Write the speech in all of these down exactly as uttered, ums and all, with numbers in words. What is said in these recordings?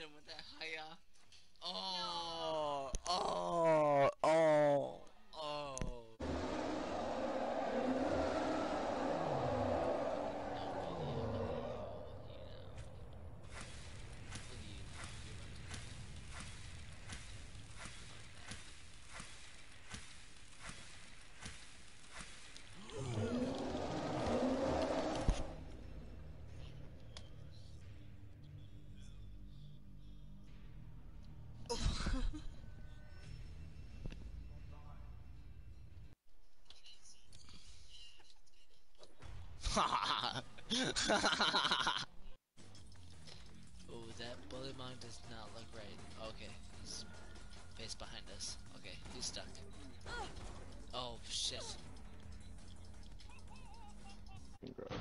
hit him with that hiya. Oh, oh, oh, oh. Oh, that bullet mine does not look right. Okay, he's face behind us. Okay, he's stuck. Oh, shit. Gross.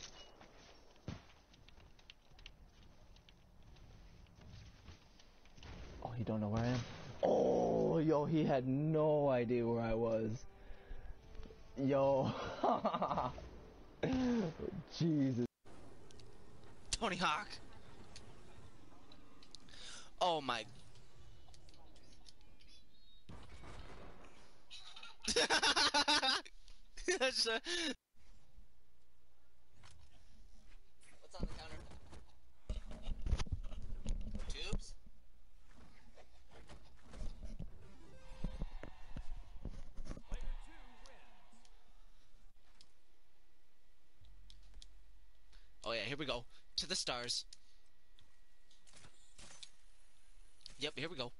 Oh, you don't know where I am? Oh, yo, he had no idea where I was. Yo. Jesus. Tony Hawk. Oh my. That's a... What's on the counter? Tubes? Oh yeah, here we go. To the stars. Yep, here we go.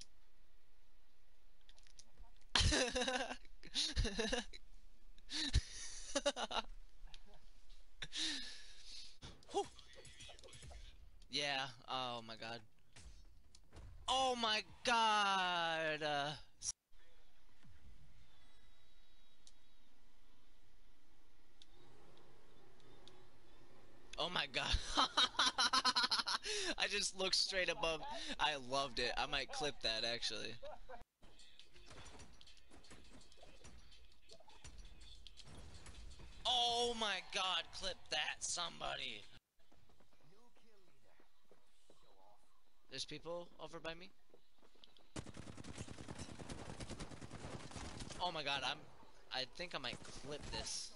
Yeah, oh my god. Oh my god! Uh, oh my god. I just looked straight above. I loved it. I might clip that actually. Oh my god, clip that, somebody. There's people over by me. Oh my god, I'm... I think I might clip this.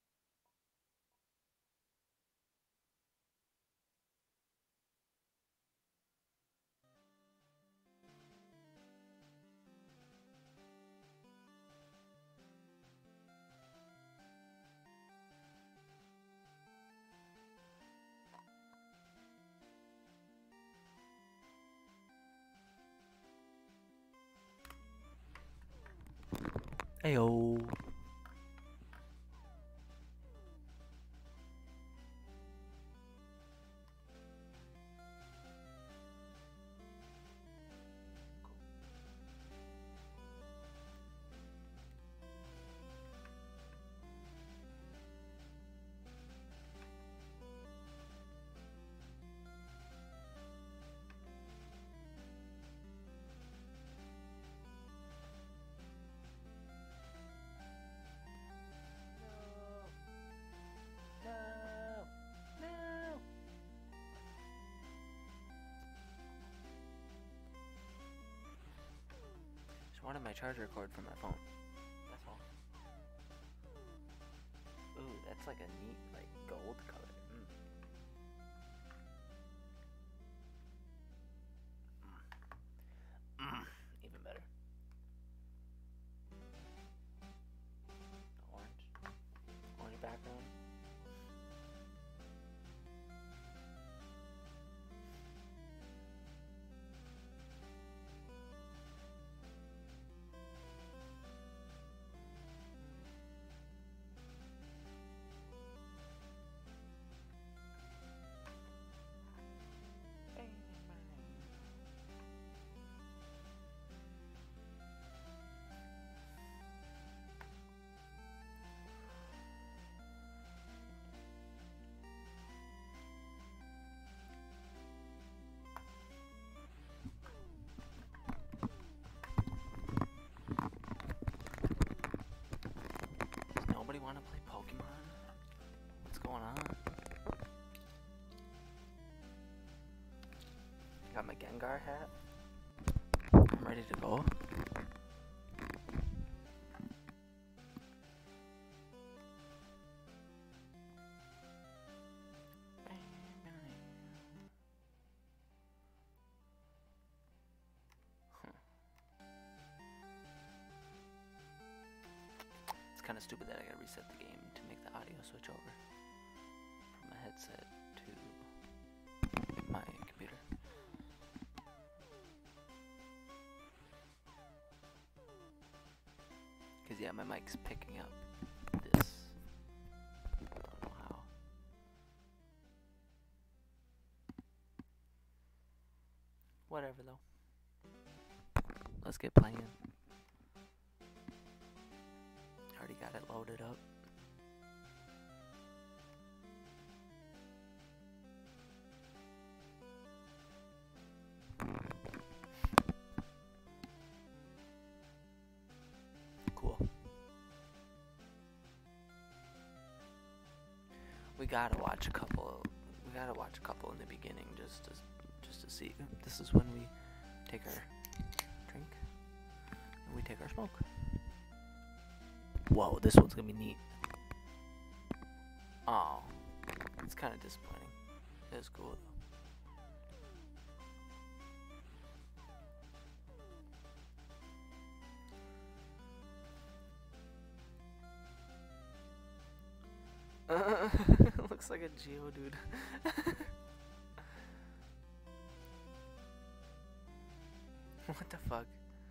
Heyo. No. No. Just wanted my charger cord from my phone. That's all. Ooh, that's like a neat, like, gold color. Mm. Mm. Mm. Even better. Orange. Orange background. got my Gengar hat. I'm ready to go. It's kind of stupid that I gotta reset the game to make the audio switch over from my headset to my computer. Cause yeah, my mic's picking up this. I don't know how. Whatever though. Let's get playing. Already got it loaded up. Cool. We gotta watch a couple. We gotta watch a couple in the beginning just to just to see. This is when we take our drink and we take our smoke. Whoa, this one's gonna be neat. Oh, it's kind of disappointing. It was cool though. Uh, looks like a Geodude. What the fuck?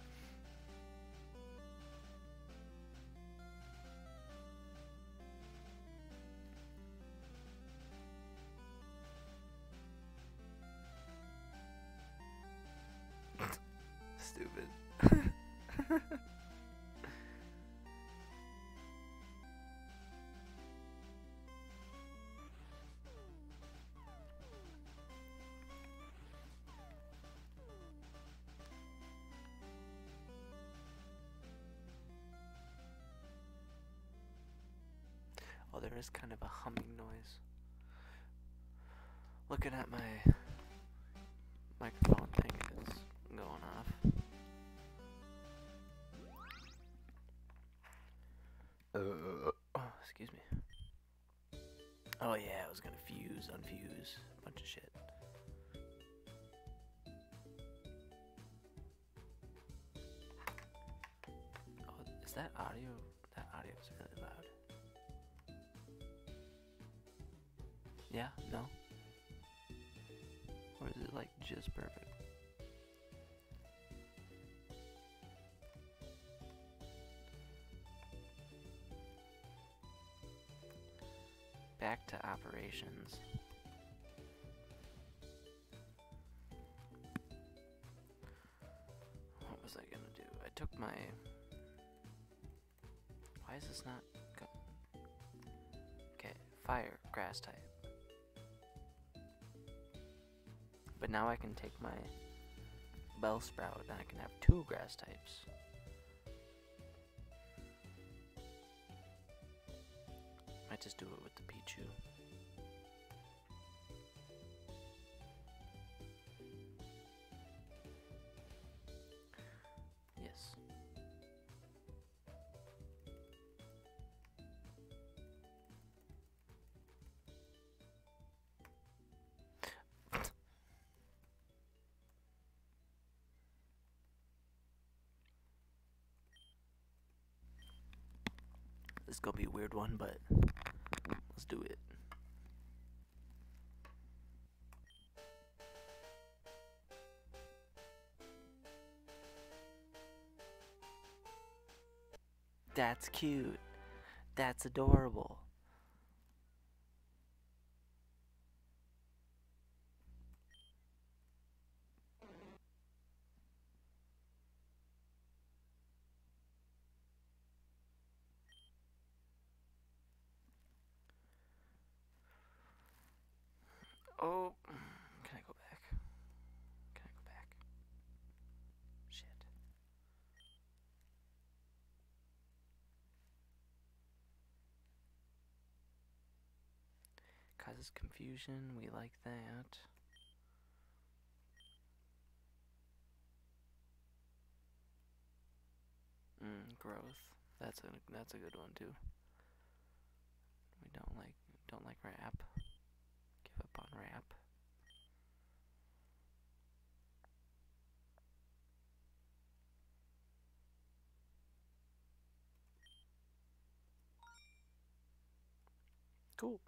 Stupid. Oh, there is kind of a humming noise. Looking at my microphone thing is going off. Uh, oh, excuse me. Oh yeah, I was gonna fuse, unfuse, a bunch of shit. Oh, is that audio? That audio is really loud. Yeah? No? Or is it like just perfect? Back to operations. What was I gonna do? I took my... Why is this not... Okay, fire, grass type. But now I can take my Bellsprout and I can have two grass types. Might just do it with the Pichu. Yes. This is gonna be a weird one, but let's do it. That's cute. That's adorable. Oh, can I go back? Can I go back? Shit. Causes confusion, we like that. growth. That's a that's a good one too. We don't like don't like rap. Give up on rap. Cool.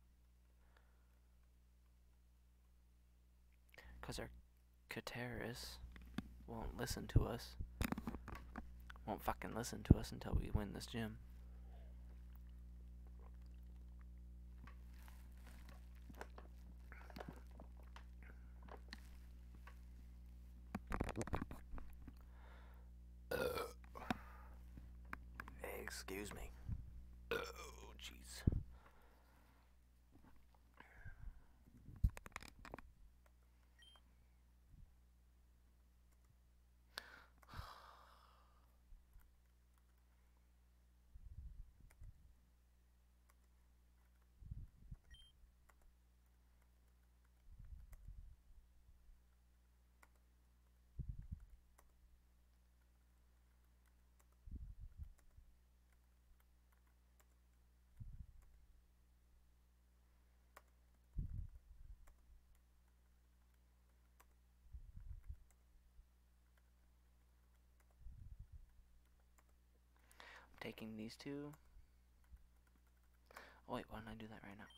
Cause our Kateris won't listen to us. Won't fucking listen to us until we win this gym. Excuse me. Oh, jeez. Taking these two. Oh wait, why don't I do that right now?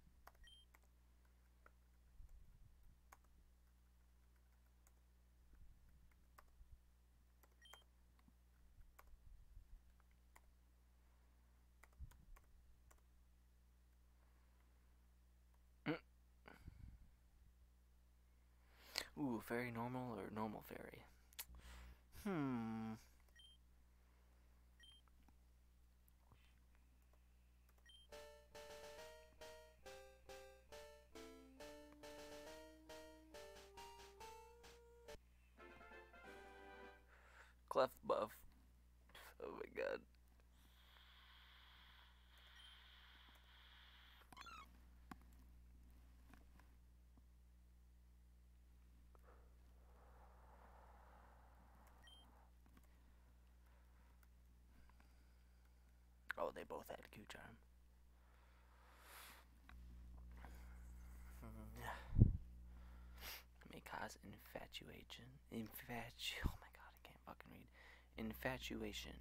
Mm. Ooh, fairy normal or normal fairy? Hmm. Clef buff. Oh my god. Oh, they both had Q-Charm. May cause infatuation. Infatu. Oh my god, I can't fucking read. Infatuation.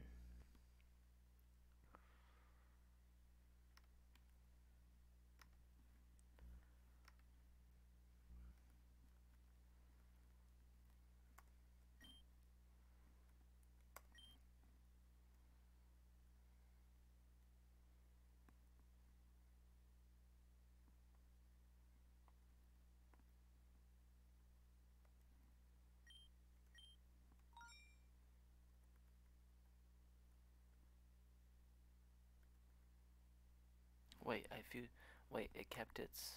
Wait, I feel. Wait, it kept its.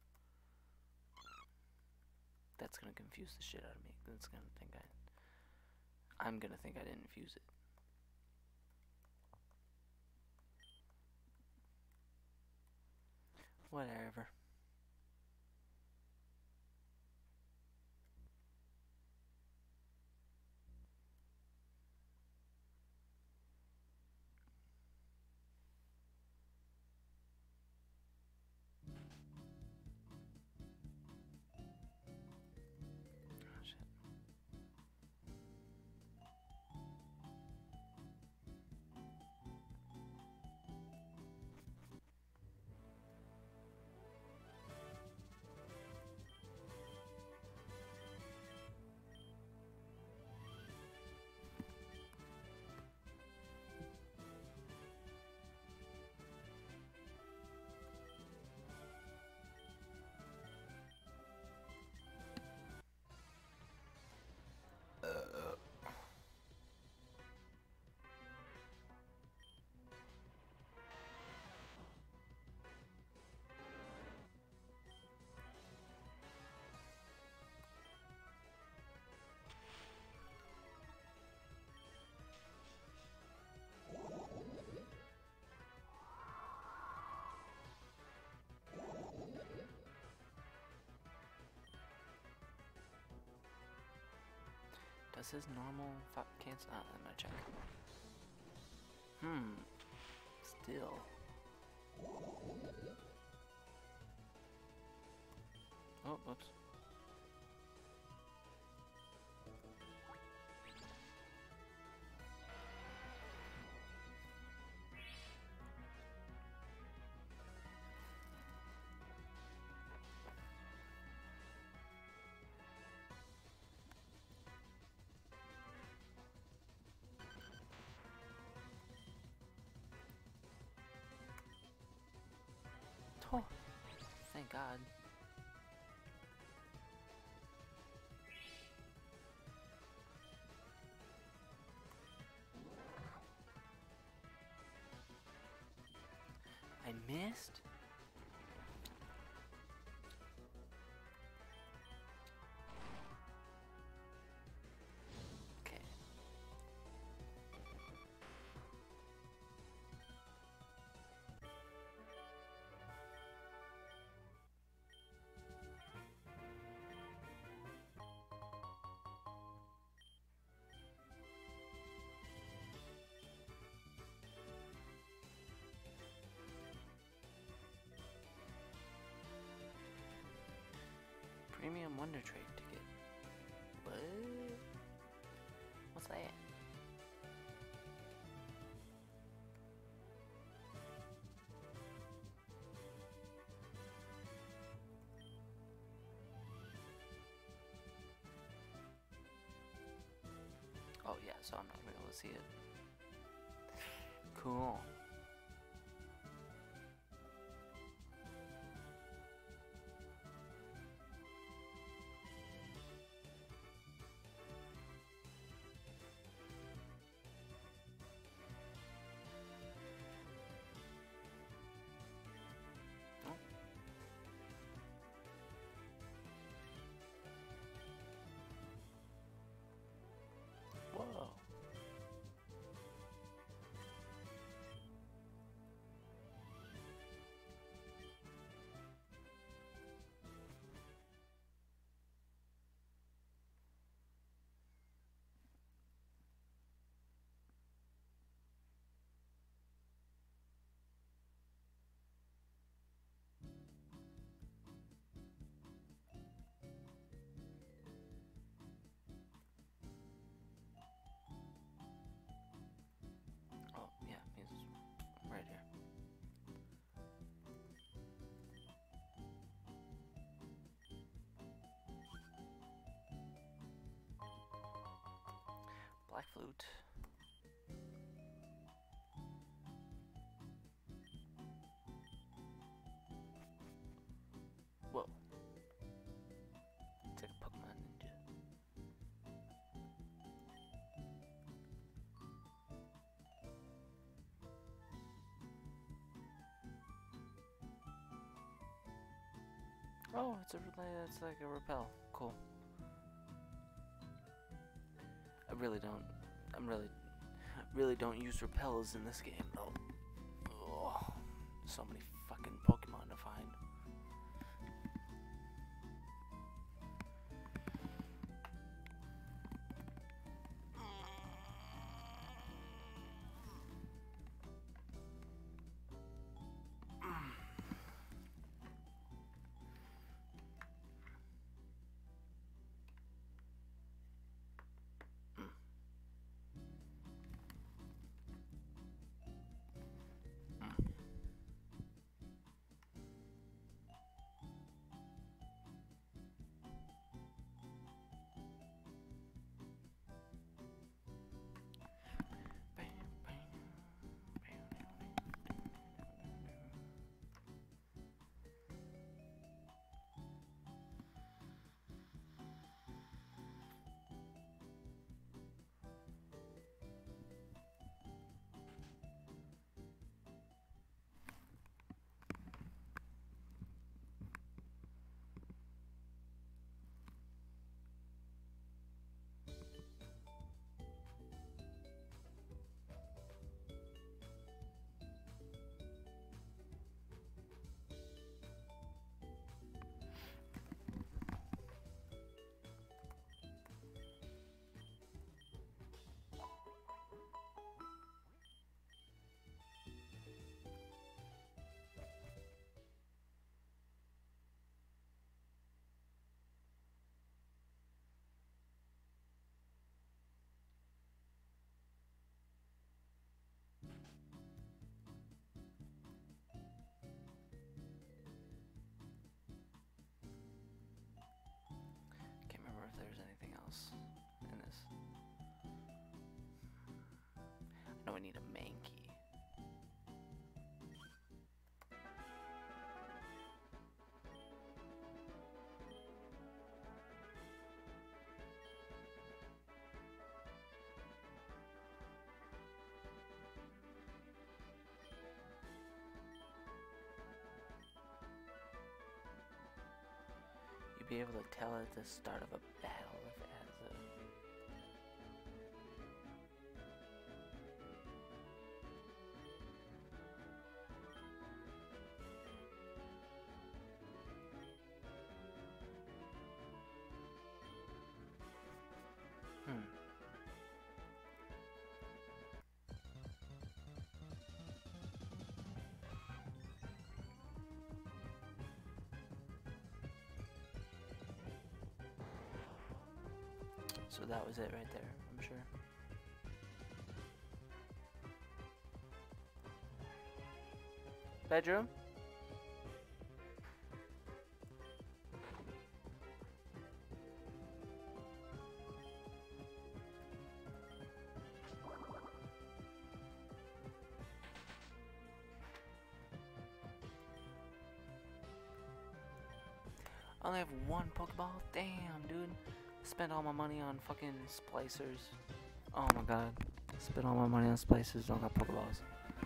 That's gonna confuse the shit out of me. That's gonna think I. I'm gonna think I didn't fuse it. Whatever. Oh, shit. Does his normal fuck cancel? Ah, I'm gonna check. Hmm. Still. Oh, whoops. Oh, thank God. I missed? Okay. Premium Wonder Trade ticket. What? What's that? Oh yeah, so I'm not gonna be able to see it. Cool. Oh. Whoa. Oh, yeah, he's right here. Black flute. Whoa. It's like a Pokemon Ninja. Oh, it's a it's like a repel. Cool. I really don't. I'm really, really don't use repels in this game though. Oh, so many fucking Pokemon to find. we need a Mankey. You'd be able to tell at the start of a battle if it has a... Hmm. So that was it right there, I'm sure. Bedroom? I only have one Pokeball? Damn, dude. Spent all my money on fucking splicers. Oh my god. Spent all my money on splicers, don't got Pokeballs.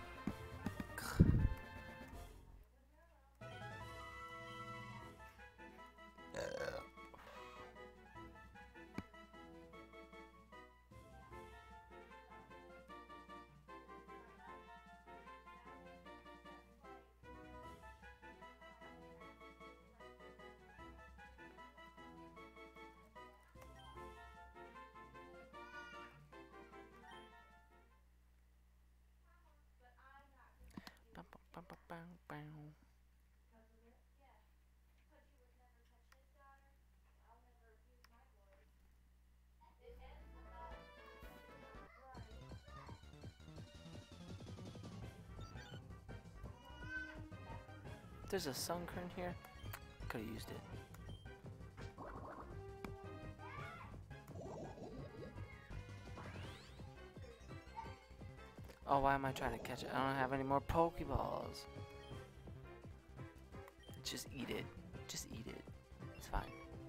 There's a Sunkern here. Could have used it. Oh, why am I trying to catch it? I don't have any more Pokeballs. Just eat it. Just eat it. It's fine.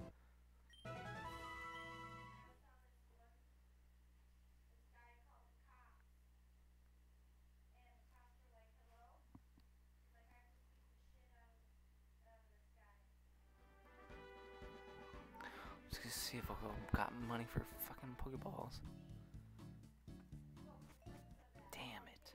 Just gonna see if I got money for fucking Pokeballs. Damn it.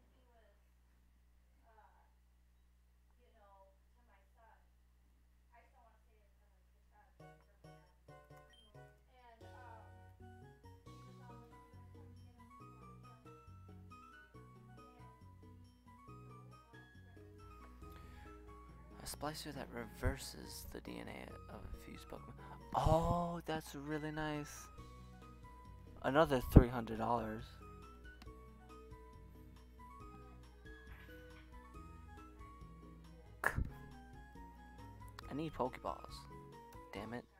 A splicer that reverses the D N A of a fused Pokemon. Oh, that's really nice. Another three hundred dollars. I need Pokeballs. Damn it.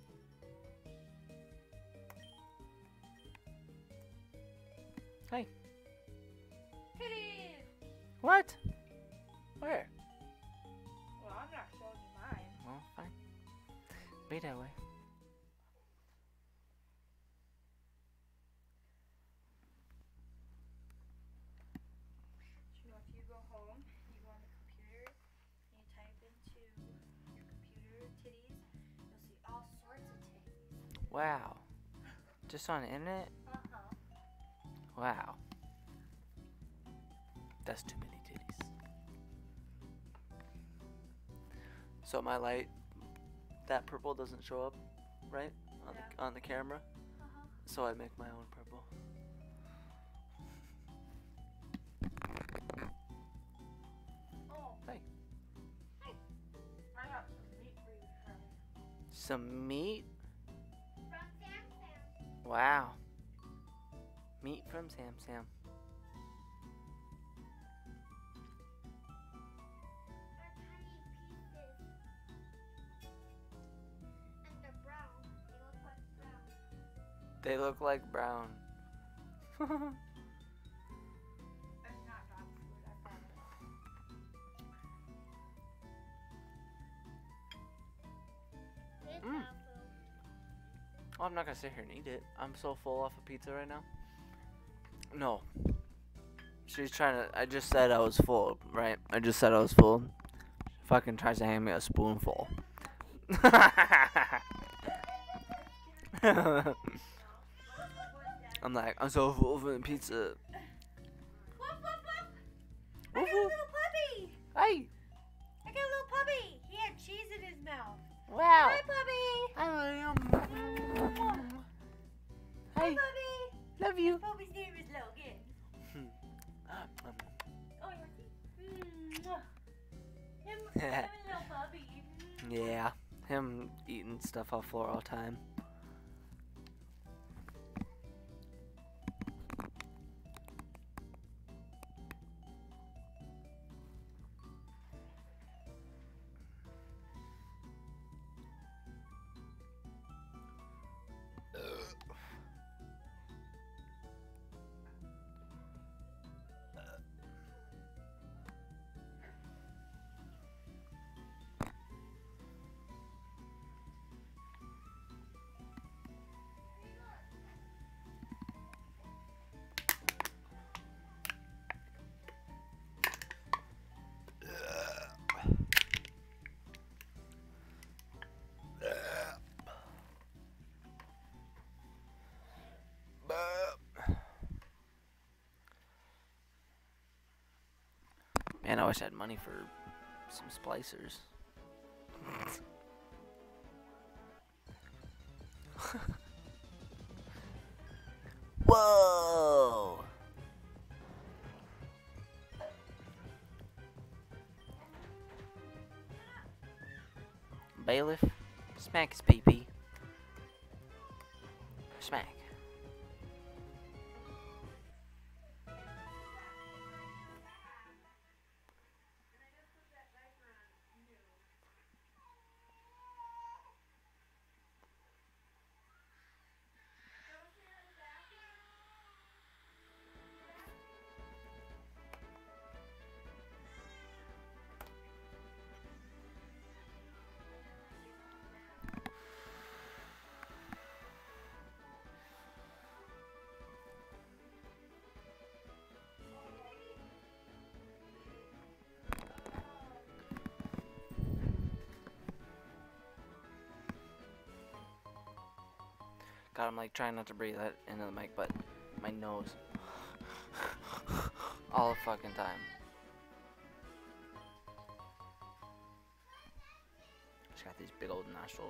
Hey. What? Where? Well, I'm not showing you mine. Well, fine. Be that way. So if you go home, you go on the computer, and you type into your computer titties, you'll see all sorts of titties. Wow. Just on the internet? Uh-huh. Wow. That's too many titties. So my light, that purple doesn't show up, right? On, Yeah. the, on the camera? Uh-huh. So I make my own purple. Oh. Hey. Hey. I got some meat for you to try. Some meat? From Sam Sam. Wow. Meat from Sam Sam. They're tiny pieces. And they're brown. They look like brown. They look like brown. Mm. Oh, I'm not gonna sit here and eat it. I'm so full off of pizza right now. No. She's trying to. I just said I was full, right? I just said I was full. Fucking tries to hand me a spoonful. I'm like, I'm so full from pizza. Woof, woof, woof. I got a Woof, woof. little puppy. Hey! I got a little puppy. He had cheese in his mouth. Wow! Hi, puppy. I love you. Hi, Hey, puppy. love you. Puppy's name is Logan. Oh, you want to Him, him and little puppy. Yeah, him eating stuff off floor all the time. Man, I wish I had money for some splicers. Whoa! Bailiff, smack his pee-pee. Smack. God, I'm like trying not to breathe that into the mic, but my nose. All the fucking time. She's got these big old nostrils.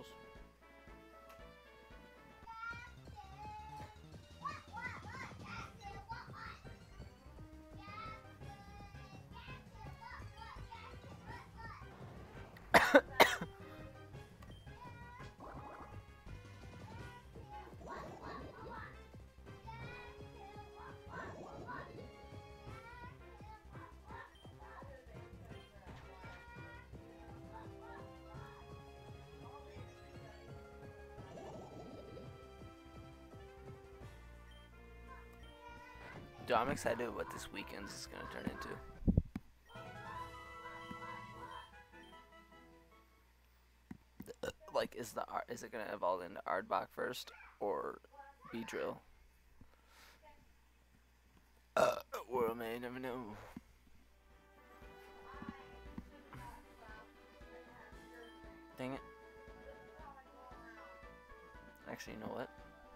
Dude, I'm excited what this weekend is gonna turn into. Like, is the art, is it gonna evolve into Aardbach first or Beedrill? Uh, world may never know. Dang it. Actually, you know what?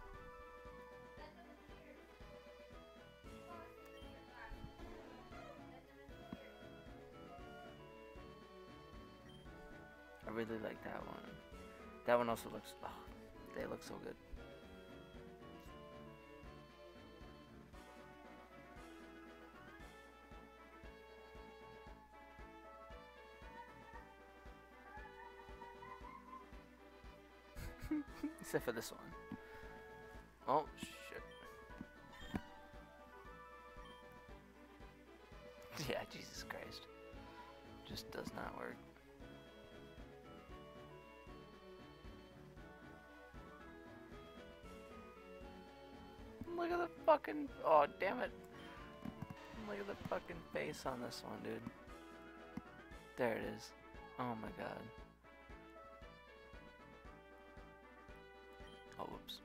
I really like that one. That one also looks, oh, they look so good. Except for this one. Oh, shit. Yeah, Jesus Christ. Just does not work. Look at the fucking, oh damn it. Look at the fucking face on this one, dude. There it is. Oh my god. Oops.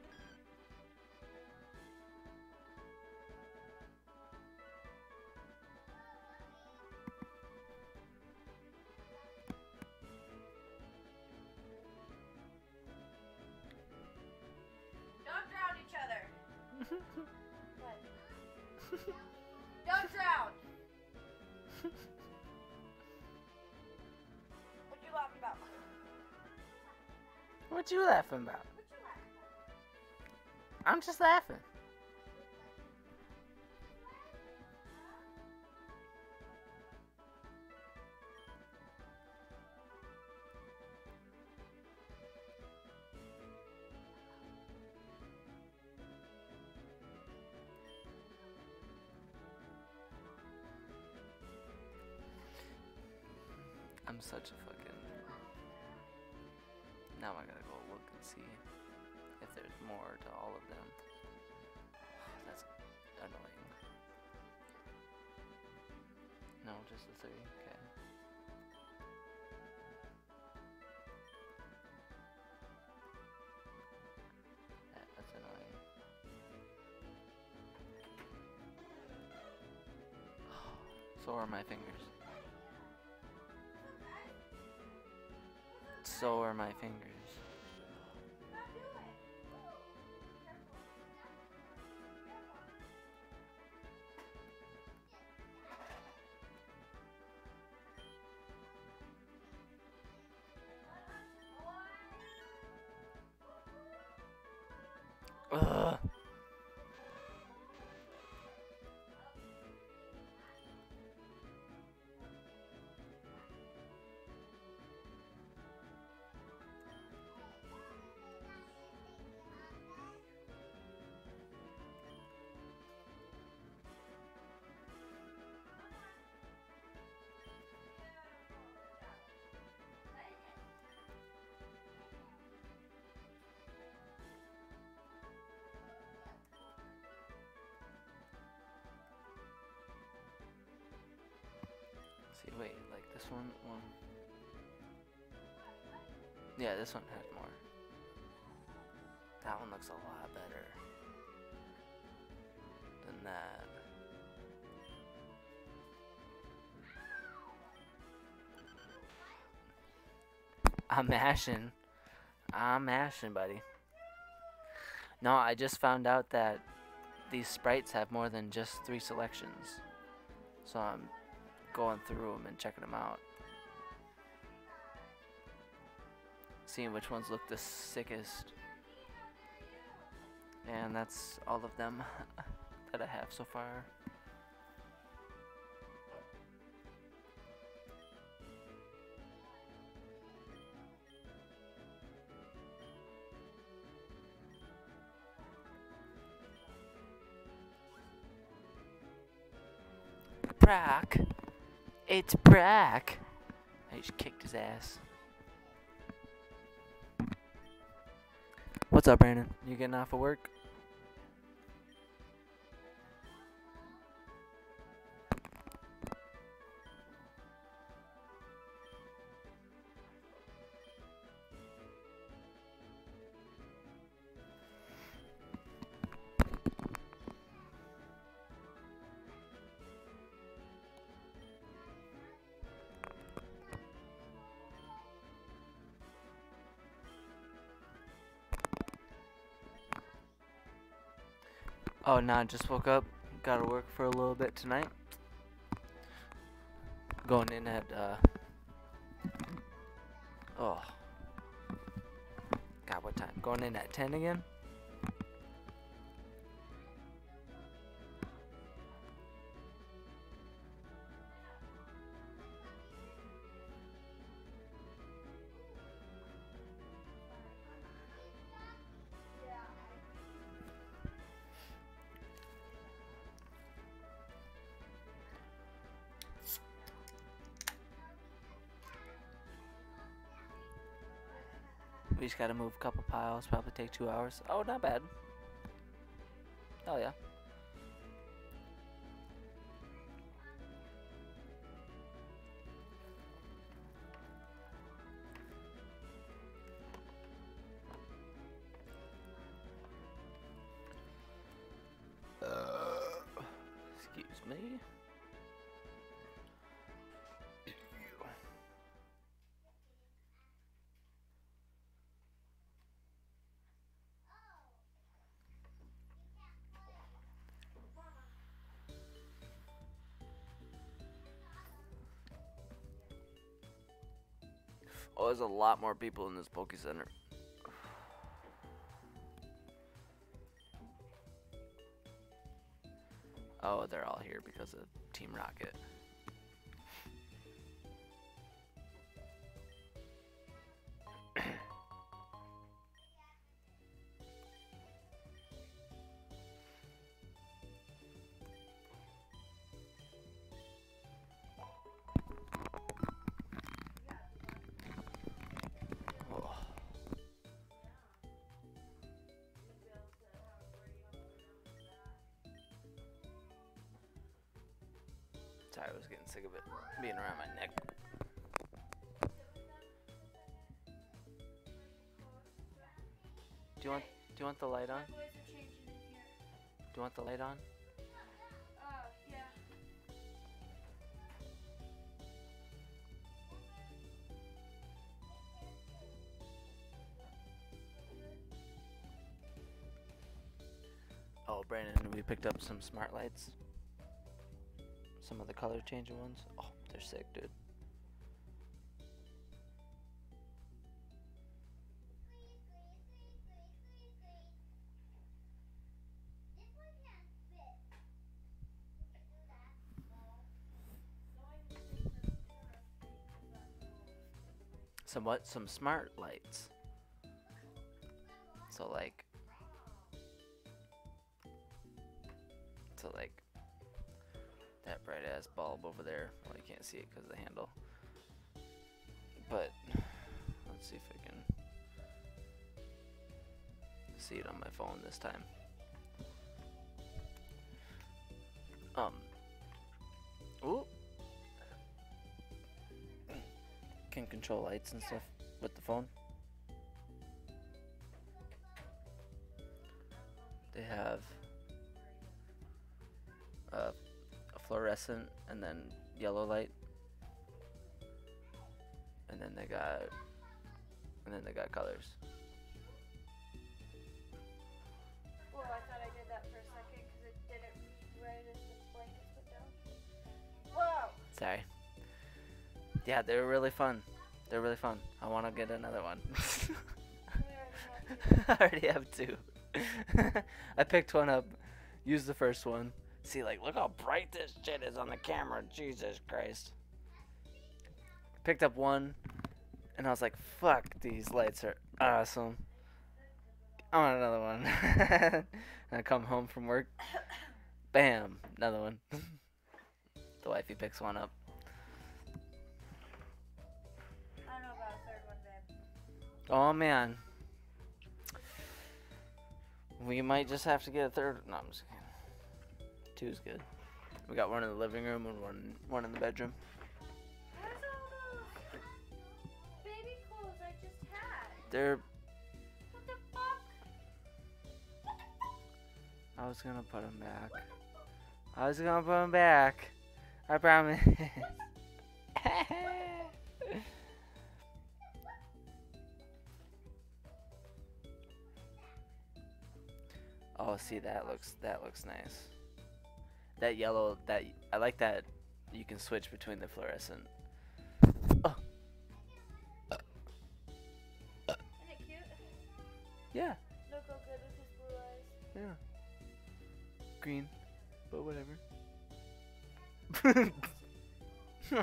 Don't drown each other. What? Don't drown. What you laughing about? What you laughing about? What you laughing I'm just laughing. I'm such a fucking... Now I gotta go look and see if there's more to all of them. That's annoying. No, just the three, okay. That, that's annoying. So are my fingers. So are my fingers. Ugh. See, wait, like this one, one. Yeah, this one has more. That one looks a lot better than that. I'm mashing. I'm mashing, buddy. No, I just found out that these sprites have more than just three selections. So I'm going through them and checking them out. Seeing which ones look the sickest. And that's all of them that I have so far. Brock. It's Brock. I just kicked his ass. What's up, Brandon? You getting off of work? Oh, nah, just woke up. Gotta work for a little bit tonight. Going in at, uh... Oh. God, what time? Going in at ten again? We just gotta move a couple piles, probably take two hours. Oh, not bad. Oh, yeah. Oh, there's a lot more people in this Poke Center. Oh, they're all here because of Team Rocket. Sorry, I was getting sick of it being around my neck. Do you want do you want the light on? My boys are changing in here. Do you want the light on? Oh, yeah. Oh, Brandon, we picked up some smart lights. Some of the color changing ones. Oh, they're sick, dude. Some what? Some smart lights. So like, so like that bright ass bulb over there. Well, you can't see it because of the handle. But let's see if I can see it on my phone this time. Um. Ooh. Can control lights and stuff with the phone. They have uh, a fluorescent and then yellow light, and then they got and then they got colors. Whoa, I thought I did that for a second because it did it right as the blankets went down. Whoa! Sorry. Yeah, they were really fun. They're really fun. I want to get another one. We already have two. I already have two. I picked one up, used the first one. See, like, look how bright this shit is on the camera. Jesus Christ. Picked up one, and I was like, fuck, these lights are awesome. I want another one. And I come home from work. Bam, another one. The wifey picks one up. I don't know about a third one, babe. Oh, man. We might just have to get a third. No, I'm just kidding. Two's good. We got one in the living room and one one in the bedroom. Where's all those baby clothes I just had? They're. What the fuck? I was gonna put them back. I was gonna put them back. I promise. Oh, see, that looks that looks nice. That yellow, that I like that. You can switch between the fluorescent. Oh. Isn't it cute? Yeah, Look how good with his blue eyes. yeah. Green, but whatever. You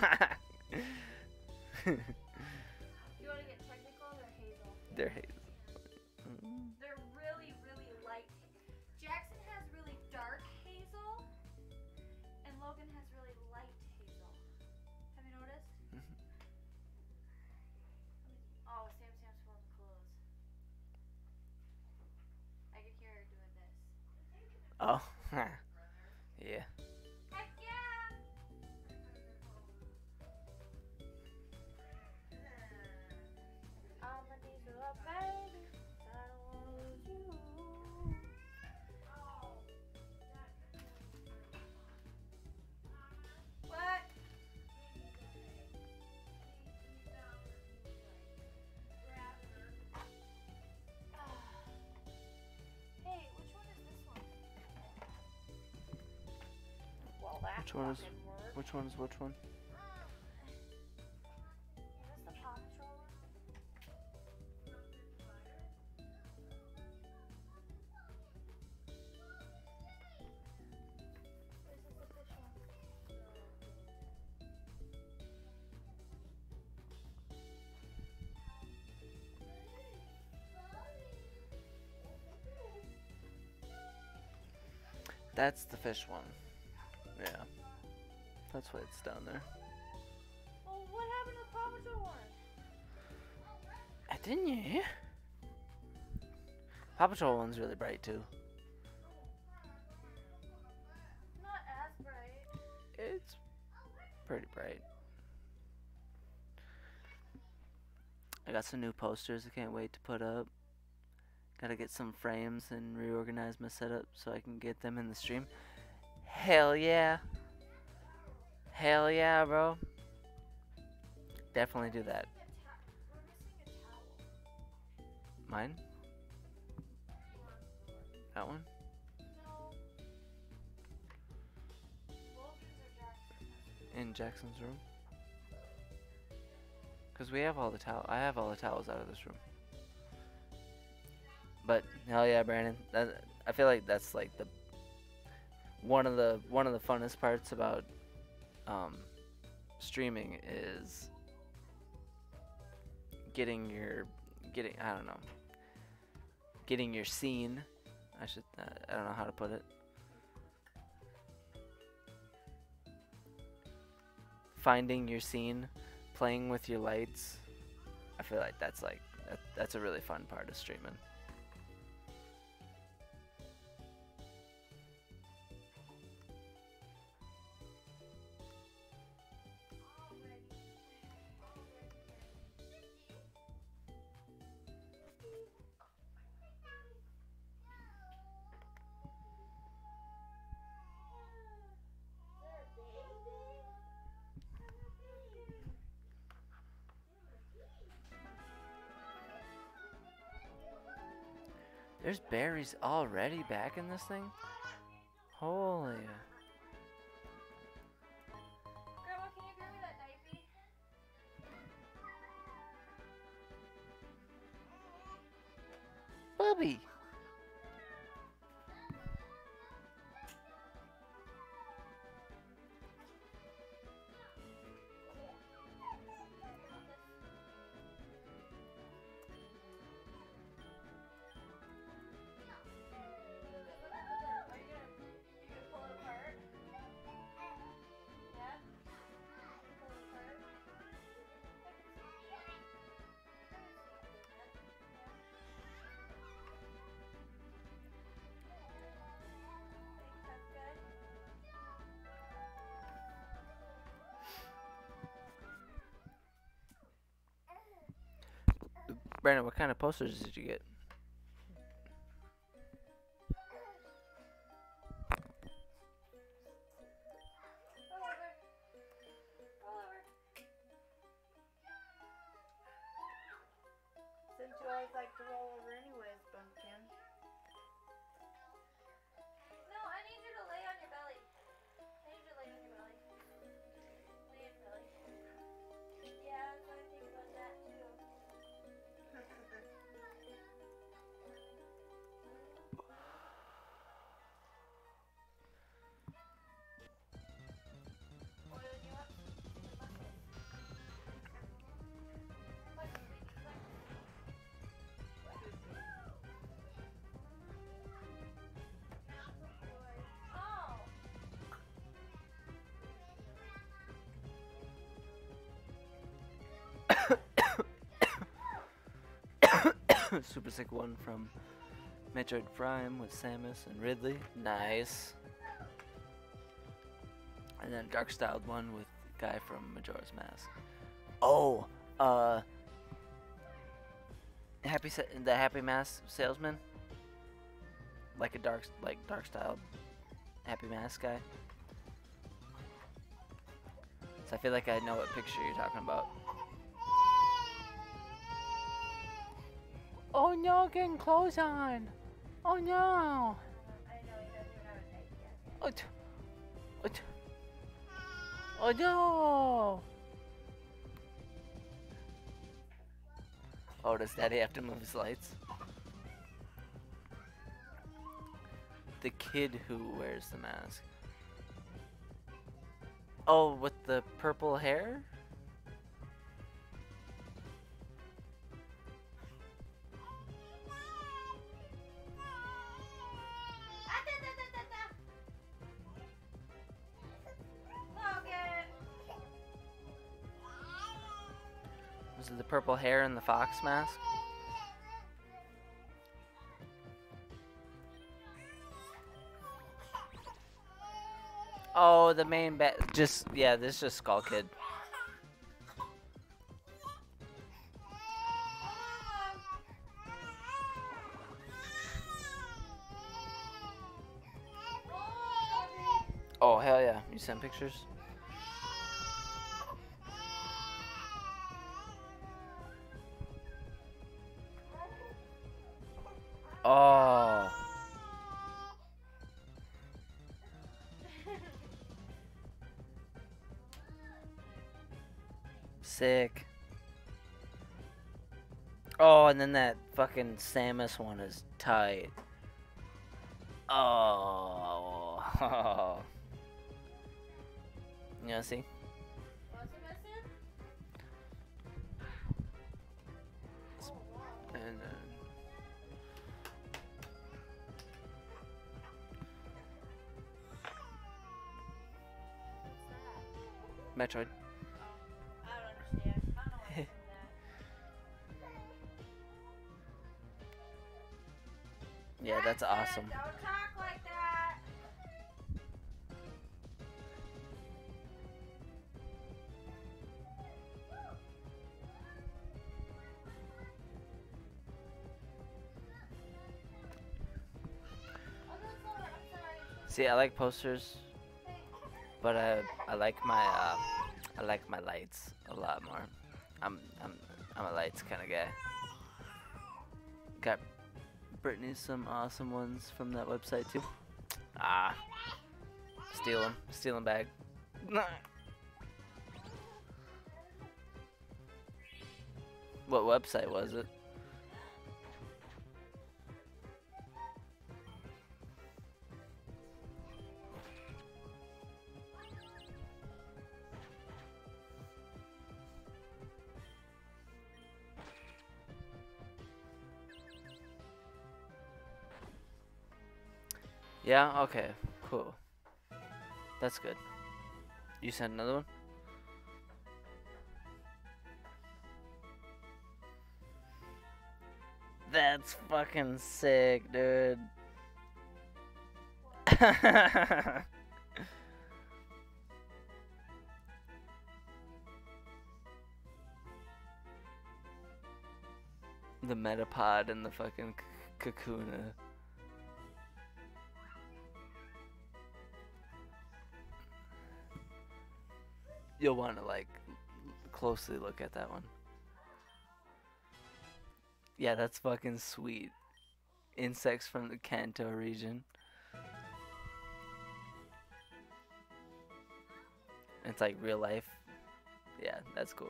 want to get technical? They're hazel. They're hazel. They're really, really light. Jackson has really dark hazel, and Logan has really light hazel. Have you noticed? Mhm. Oh, Sam Sam's folding clothes. I can hear her doing this. Oh, yeah. Heck yeah! I'ma need you up, baby. I don't wanna lose you. What? Hey, which one is this one? Well, that Which one is- fucking worked. Which one's which one? Is this the Paw Patrol one? That's the fish one. Yeah. That's why it's down there. Oh, what happened to the Paw Patrol one? I didn't you? Paw Patrol one's really bright too. Not as bright. It's pretty bright. I got some new posters I can't wait to put up. Gotta get some frames and reorganize my setup so I can get them in the stream. Hell yeah. Hell yeah, bro. Definitely do that. We're missing a towel. Mine? That one? No. Logan's or Jackson's? In Jackson's room? Because we have all the towel. I have all the towels out of this room. But hell yeah, Brandon. That, I feel like that's like the one of the one of the funnest parts about um, streaming is getting your getting I don't know getting your scene. I should uh, I don't know how to put it. Finding your scene, playing with your lights. I feel like that's like that, that's a really fun part of streaming. There's berries already back in this thing? Holy. Grandma, can you grab me that diaper? Bubby. Are you gonna, you gonna pull it apart? Yeah? Pull it apart? Think that's good? Brandon, what kind of posters did you get? Roll over. Roll over. Since you always like to roll over anyways, Bumpkin. No, I need you to lay on your belly. I need you to lay on your belly. Lay on your belly. Yeah, I was gonna think about that too. Oil you up. Bucket. Bucket, baby, bucket. Oh. Super sick one from Metroid Prime with Samus and Ridley. Nice. And then dark styled one with guy from Majora's Mask. Oh, uh, happy sa- the Happy Mask salesman, like a dark like dark styled Happy Mask guy. So I feel like I know what picture you're talking about. Oh no, getting clothes on. Oh no. I know he doesn't have an egg yet. What? What? Oh no. Oh, does Daddy have to move his lights? The kid who wears the mask. Oh, with the purple hair? Was it the purple hair and the fox mask? Oh, the main bat. Just, yeah, this is just Skull Kid. Oh, hell yeah. You sent pictures? Oh. Sick. Oh, and then that fucking Samus one is tight. Oh. You wanna see? What's it missing? And then... Metroid. I don't understand. I don't know what's in that. Yeah, that's awesome. Don't talk like that. I'm sorry. I'm sorry. See, I like posters, but I I like my uh, I like my lights a lot more. I'm I'm I'm a lights kind of guy. Got Brittany some awesome ones from that website too. Ah, steal them, steal them bag. What website was it? Yeah, okay, cool. That's good. You sent another one? That's fucking sick, dude. The Metapod and the fucking c- Kakuna. You'll want to like closely look at that one. Yeah, that's fucking sweet. Insects from the Kanto region. It's like real life. Yeah, that's cool.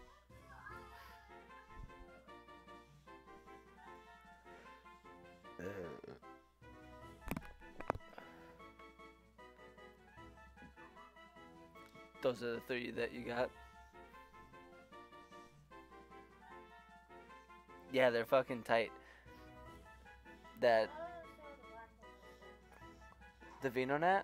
Those are the three that you got. Yeah, they're fucking tight. That the Venonat?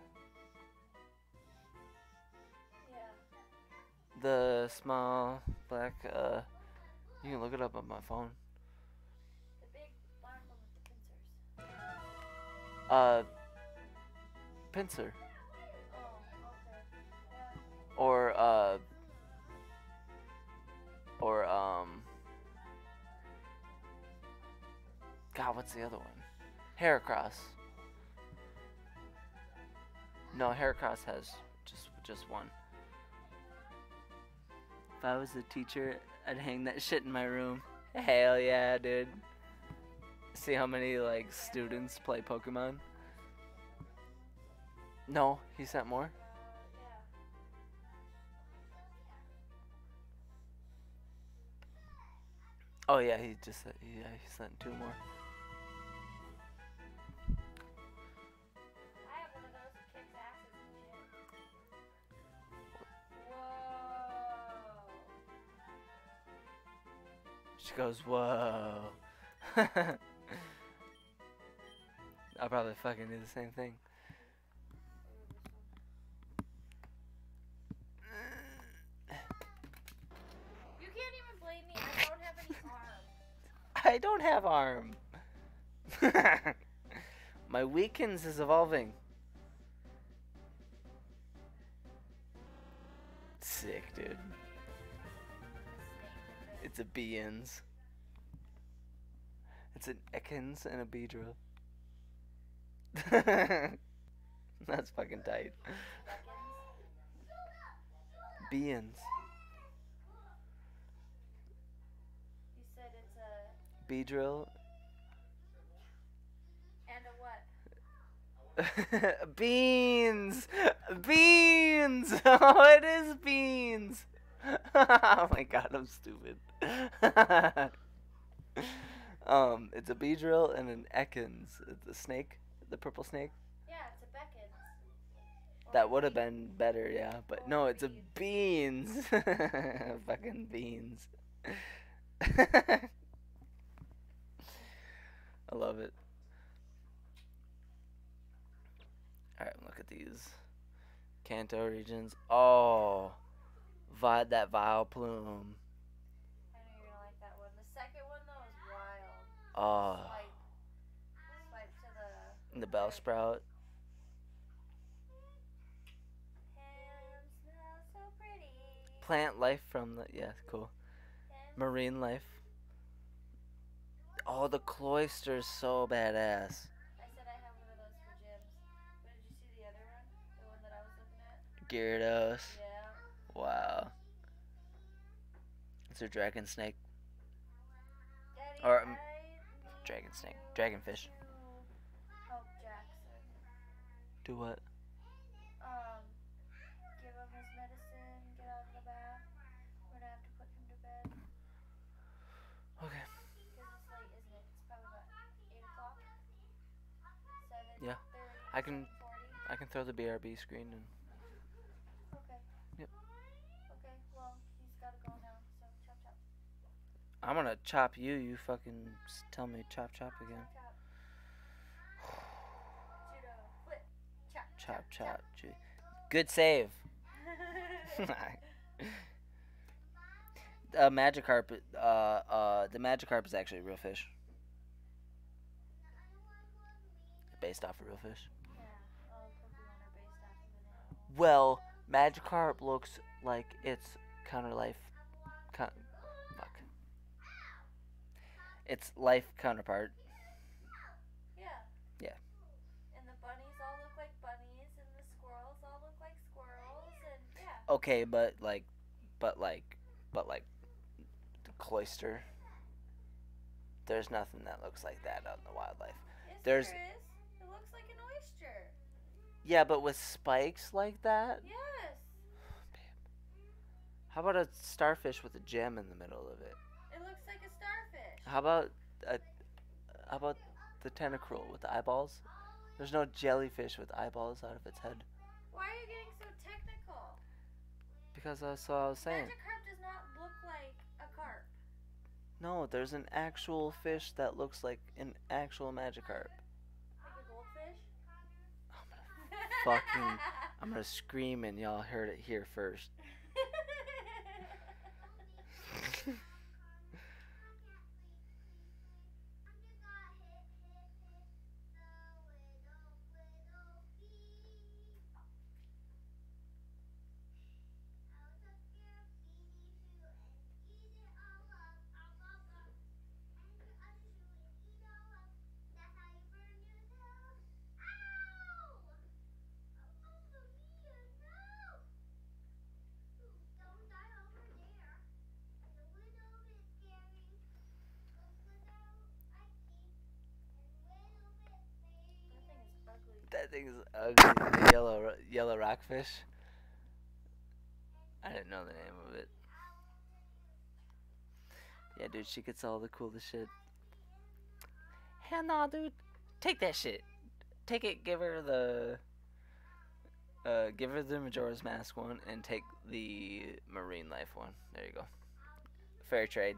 Yeah. The small black uh you can look it up on my phone. The big black one with the pincers. Uh Pincer. Oh, okay. Yeah. Or uh or um God, what's the other one? Heracross. No, Heracross has just just one. If I was a teacher, I'd hang that shit in my room. Hell yeah, dude. See how many like students play Pokemon? No, he sent more. Oh yeah, he just said, yeah, he sent two more. I have one of those that kicks asses in the gym. Whoa. She goes, whoa. I'll probably fucking do the same thing. You can't even blame me. I I don't have arm. My weakens is evolving. Sick, dude. It's a Beans. It's an Ekans and a Beedrill. That's fucking tight. Beans. You said it's a Beedrill. and a what? Beans! Beans! Oh, it is beans! Oh my god, I'm stupid. um, it's a Beedrill and an Ekans. It's a snake, the purple snake. Yeah, it's a Beckons. Or That a would have Bean. been better, yeah. But no, it's a beans. Fucking beans. I love it. Alright, look at these. Kanto regions. Oh, Vi- that Vile Plume. I know you're gonna like that one. The second one though is wild. Oh, Swipe, swipe to the. and the Bellsprout. Him smell so pretty. Plant life from the. Yeah, cool. Him Marine life. Oh, the Cloyster's so badass. I said I have one of those for gyms. But did you see the other one? The one that I was looking at? Gyarados. Yeah. Wow. It's a dragon snake. Daddy, Or, um, I need dragon snake. you Dragonfish. to help Jackson. Do what? Um, give him his medicine, get out of the bath. We're gonna have to put him to bed. Okay. Because it's late, isn't it? It's probably about eight o'clock? seven Yeah. thirty? I can- seven forty? I can throw the B R B screen and. Okay. Yep. Okay, well, he's gotta go now, so chop chop. I'm gonna chop you. You fucking s- tell me chop chop again. Chop chop. Judo, flip, chop Chop chop. Gee. Good save. uh, Magikarp. Uh, uh, the Magikarp is actually a real fish. Based off a real fish. Yeah, all Pokemon are based off of an animal. Well, Magikarp looks like it's counter life. Con- fuck. Its life counterpart. Yeah. Yeah. And the bunnies all look like bunnies, and the squirrels all look like squirrels, and yeah. Okay, but like, but like, but like, the Cloyster. There's nothing that looks like that out in the wildlife. Yes, There's- there is. It looks like an oyster. Yeah, but with spikes like that. Yes. How about a starfish with a gem in the middle of it? It looks like a starfish. How about a, how about the tentacruel with the eyeballs? There's no jellyfish with eyeballs out of its head. Why are you getting so technical? Because that's what I was saying. Magikarp does not look like a carp. No, there's an actual fish that looks like an actual Magikarp. Like a goldfish? Fucking, I'm gonna scream and y'all heard it here first. That thing is ugly. That thing is ugly. The yellow, ro- yellow rockfish. I didn't know the name of it. Yeah, dude, she gets all the coolest shit. Hell nah, dude. Take that shit. Take it, give her the... Uh, give her the Majora's Mask one, and take the Marine Life one. There you go. Fair trade.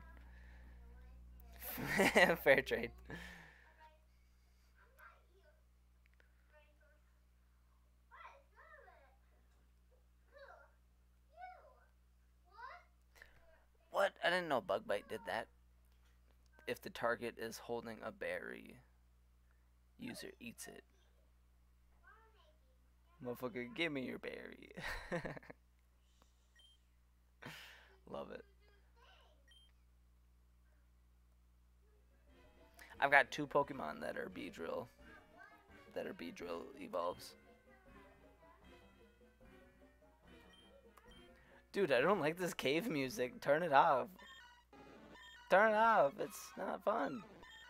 Fair trade. What? I didn't know Bug Bite did that. if the target is holding a berry, user eats it. Motherfucker, give me your berry. Love it. I've got two Pokemon that are Beedrill. That are Beedrill evolves. Dude, I don't like this cave music. Turn it off. Turn it off. It's not fun.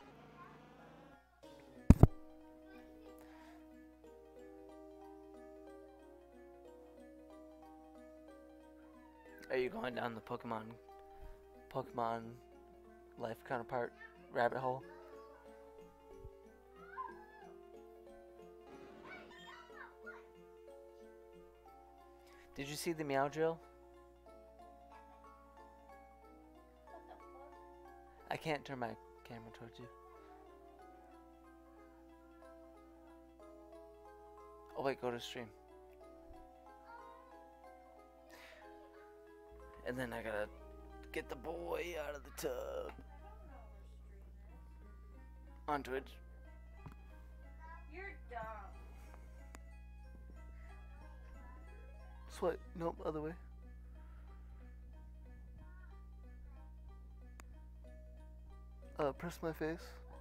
Are you going down the Pokemon Pokemon life counterpart rabbit hole? Did you see the Meow Drill? What the fuck? I can't turn my camera towards you. Oh wait, go to stream. And then I gotta get the boy out of the tub. On Twitch. You're dumb. Swipe. Nope, other way. Uh, press my face.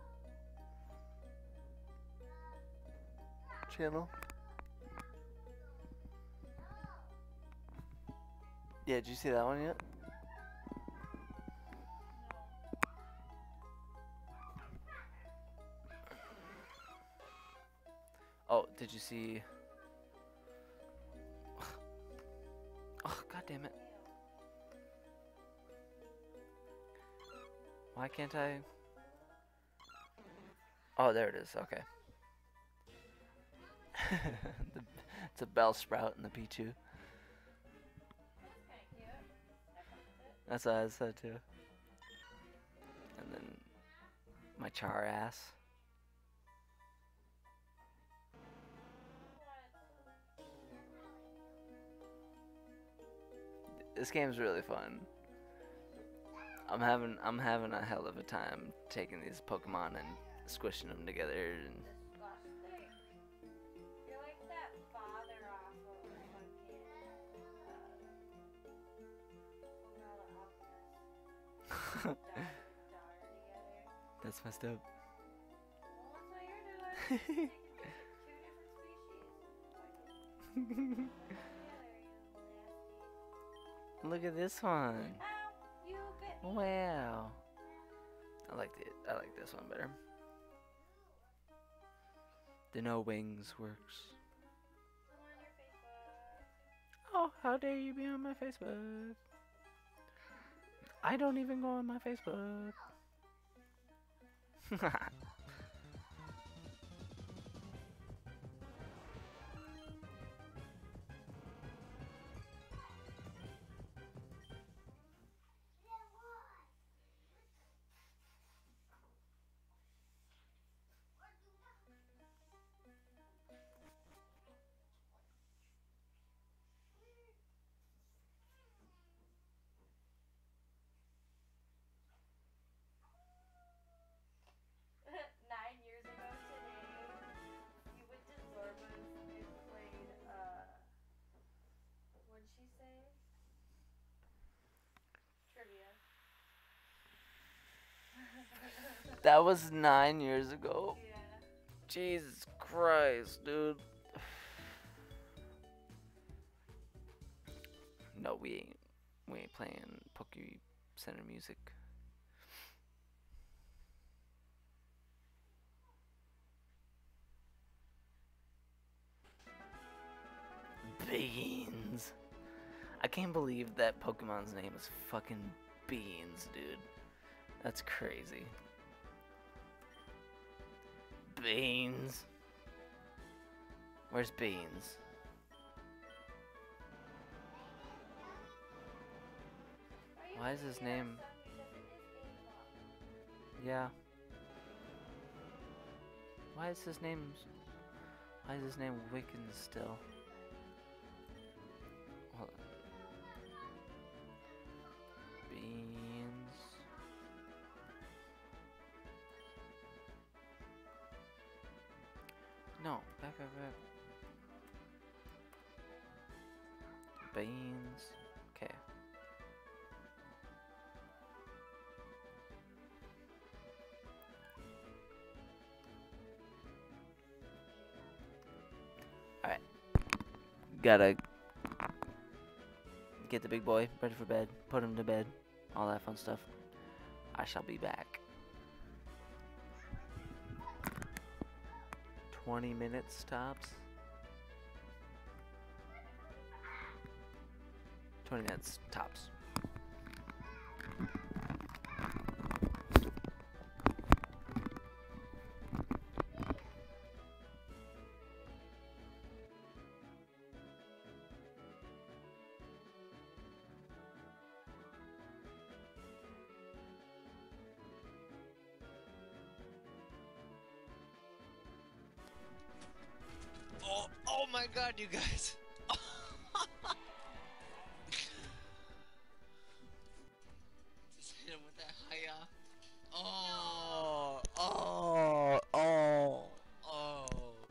Channel. Yeah, did you see that one yet? Oh, did you see? Oh, god damn it. Why can't I? Oh, there it is. Okay. the, it's a Bellsprout and the Pichu. That's what I said too. And then my char ass. This game's really fun. I'm having I'm having a hell of a time taking these Pokemon and squishing them together and Disgusting. You're like that father off of fucking uh, Fullmetal Alchemist. Daughter, daughter together. that's messed up. Well, that's what you're doing. Taking two different species. Fucking together, you nasty. Look at this one. Ow! You bit me. Wow. I like it. I like this one better. The no wings works. I'm on your Facebook. Oh, how dare you be on my Facebook? I don't even go on my Facebook. Nine years ago today, you went to Zorba's and played, uh, what'd she say? Trivia. That was nine years ago. Yeah. Jesus Christ, dude. No, we ain't. We ain't playing Poke Center music. Beans. I can't believe that Pokemon's name is fucking Beans, dude. That's crazy. Beans. Where's Beans? Why is his name? Yeah. Why is his name? Why is his name Wickens still? Hold on. Beans. No, back, back, back. Beans. Okay. Alright. Gotta get the big boy ready for bed, put him to bed, all that fun stuff. I shall be back. twenty minutes tops. twenty minutes tops. Oh, oh my god, you guys. Just hit him with that hiya. Oh, oh, oh, oh.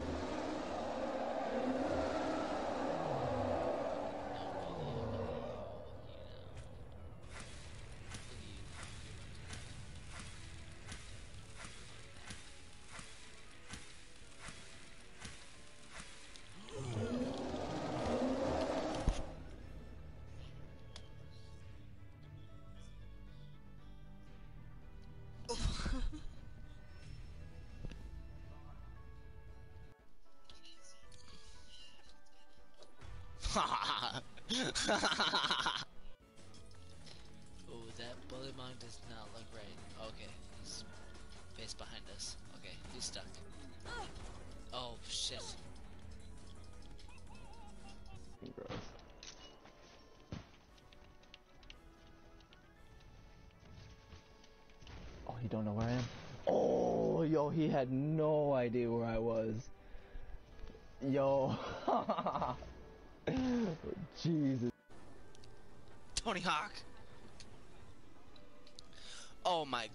Oh, that bully mine does not look right. Okay, he's face behind us. Okay, he's stuck. Oh, shit. Gross. Oh, you don't know where I am? Oh, yo, he had no idea where I was. Yo. Jesus. Tony Hawk. Oh my.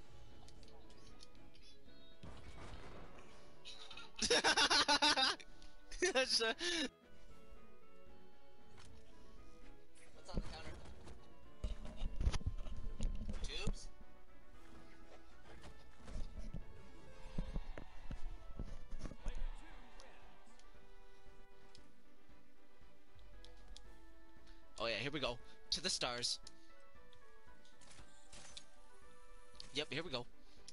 That's a... What's on the counter? Tubes? Oh yeah, here we go. To the stars. Yep, here we go.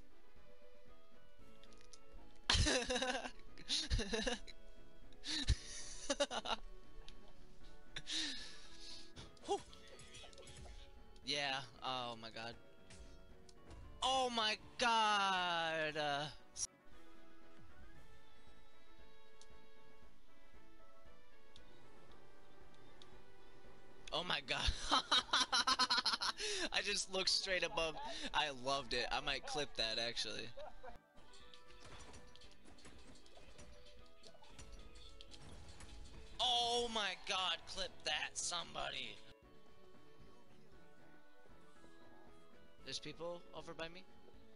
Whew. Yeah, oh my god. Oh my god! Uh, oh my god. I just looked straight above. I loved it. I might clip that actually. Oh my god, clip that, somebody. There's people over by me?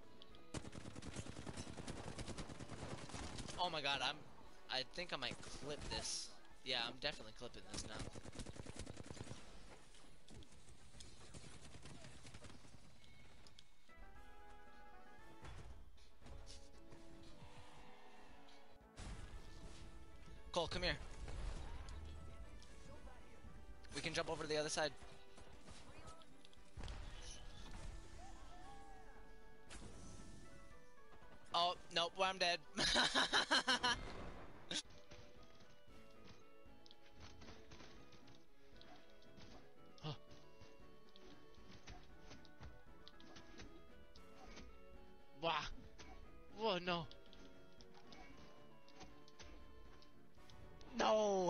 Oh my god, I'm... I think I might clip this. Yeah, I'm definitely clipping this now. Cole, come here. We can jump over to the other side. Oh, nope, well, I'm dead. Oh. Wow. Whoa, no. No!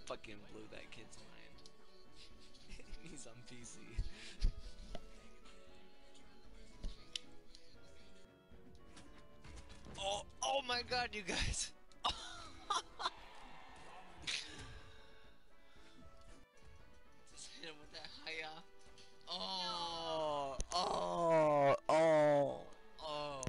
fucking blew that kid's mind. He's on P C. Oh, oh my god, you guys! Just hit him with that hiya. Oh, oh, oh, oh.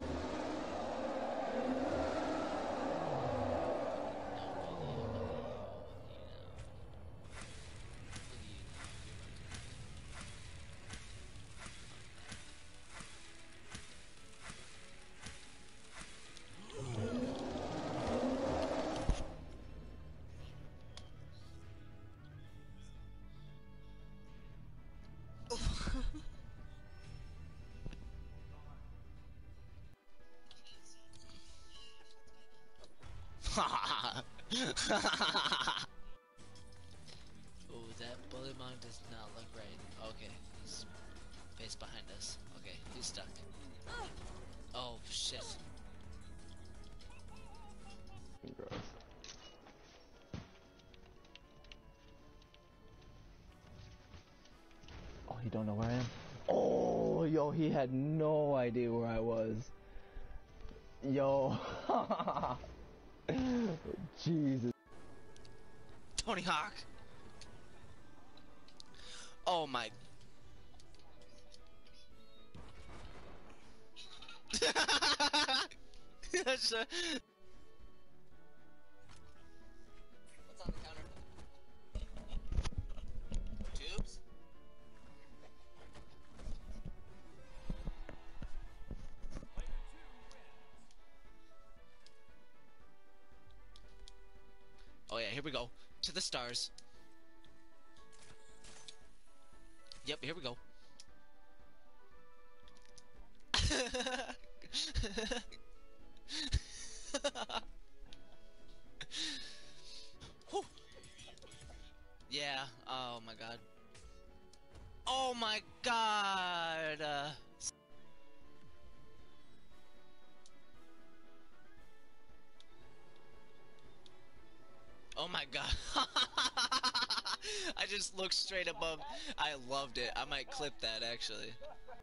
Oh, that bully mong does not look right. Okay, he's face behind us. Okay, he's stuck. Oh shit. Gross. Oh, you don't know where I am? Oh, yo, he had no idea where I was. Yo. Jesus. Tony Hawk. Oh my. That's a... What's on the counter? Tubes? Oh yeah, here we go. To the stars. Yep, here we go. Whew. Yeah, oh my god. Oh my god! Uh, oh my god. I just looked straight above. I loved it. I might clip that actually.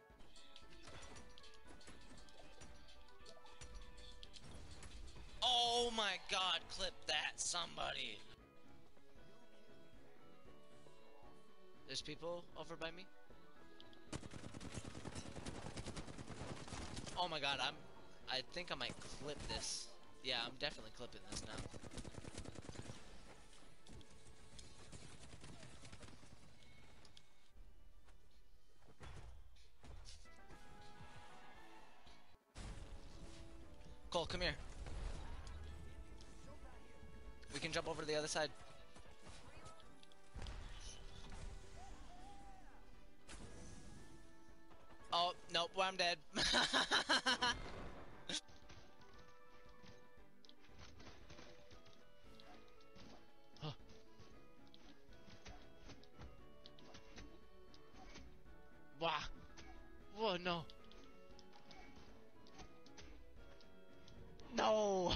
Oh my god, clip that, somebody. There's people over by me. Oh my god, I'm I think I might clip this. Yeah, I'm definitely clipping this now. Cole, come here. We can jump over to the other side. Oh, nope, well, I'm dead. Huh. Wow. Whoa, no. No!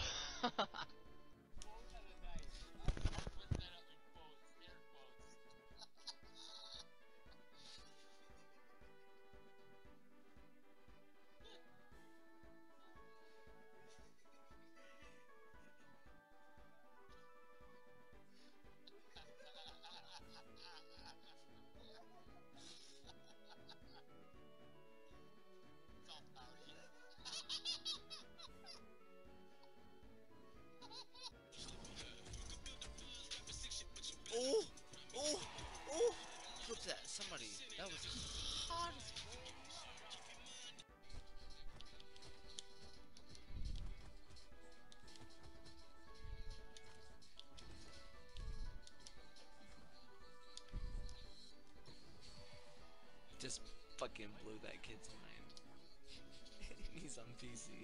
Oh! Oh! Oh! Clip that, somebody. That was hot. Just fucking blew that kid's mind. He's on P C.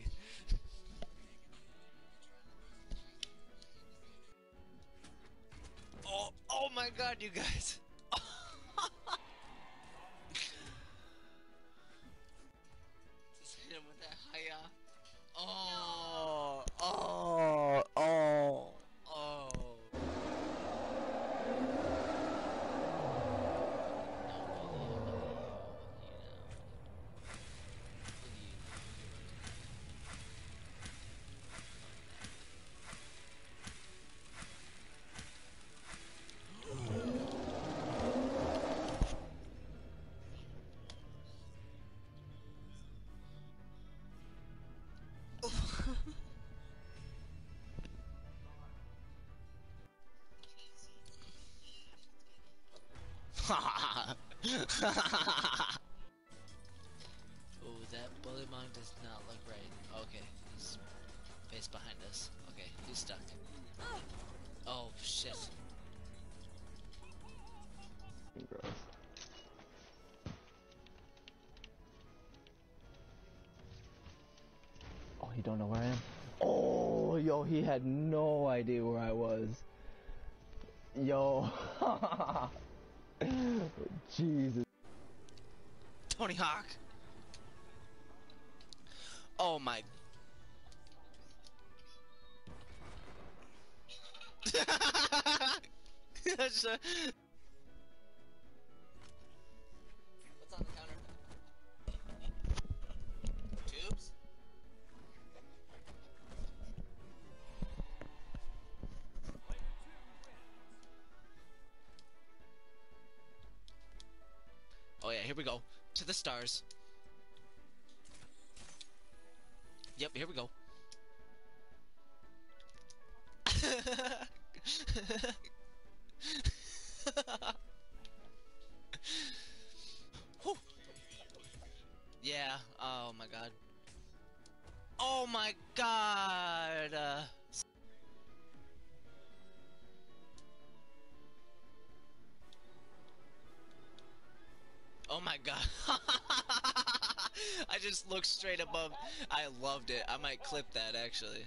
Oh, oh my god, you guys. Just hit him with that hiya. Oh, oh, oh, oh. Oh, that bully mong does not look right. Okay, he's face behind us. Okay, he's stuck. Oh, shit. Gross. Oh, he don't know where I am? Oh, yo, he had no idea where I was. Yo. Jesus. Tony Hawk. Oh my. What's on the counter? Tubes? Oh yeah, here we go. To the stars. Yep, here we go. Whew. Yeah, oh my god. Oh my god! Uh, oh my god. I just looked straight above. I loved it. I might clip that actually.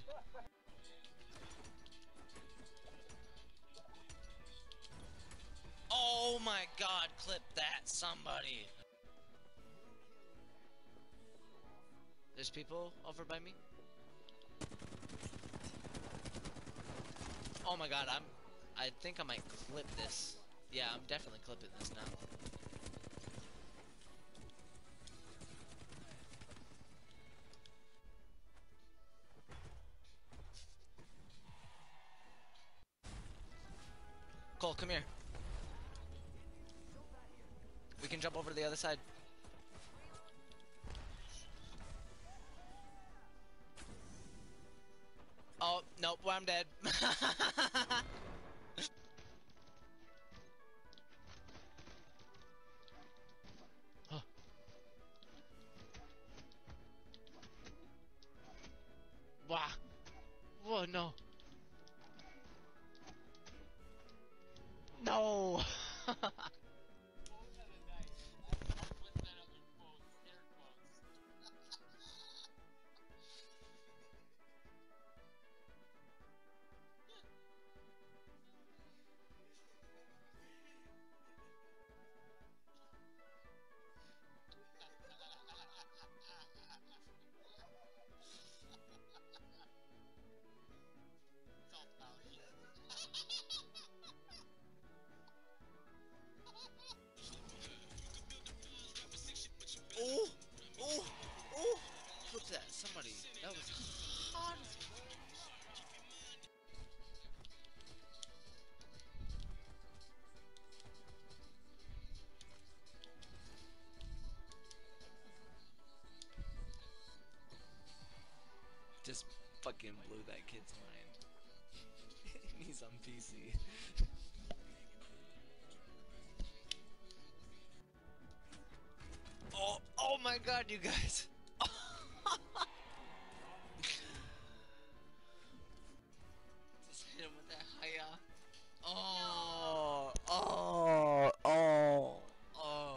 Oh my god, clip that, somebody. There's people over by me. Oh my god, I'm I think I might clip this. Yeah, I'm definitely clipping this now. Cole, come here. We can jump over to the other side. Oh, nope, well, I'm dead. Huh. Wow. Whoa, no. No! Oh! Oh! Oh! What's that? Somebody. That was hot. Just fucking blew that kid's mind. He's on P C. Oh! Oh my god, you guys! Just hit him with that hiya. Oh! Oh! Oh! Oh!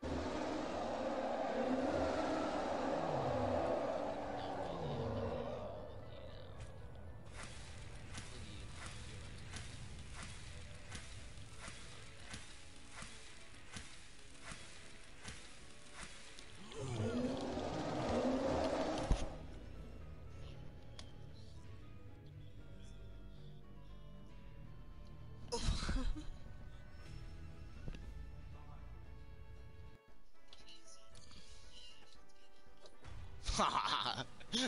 Oh,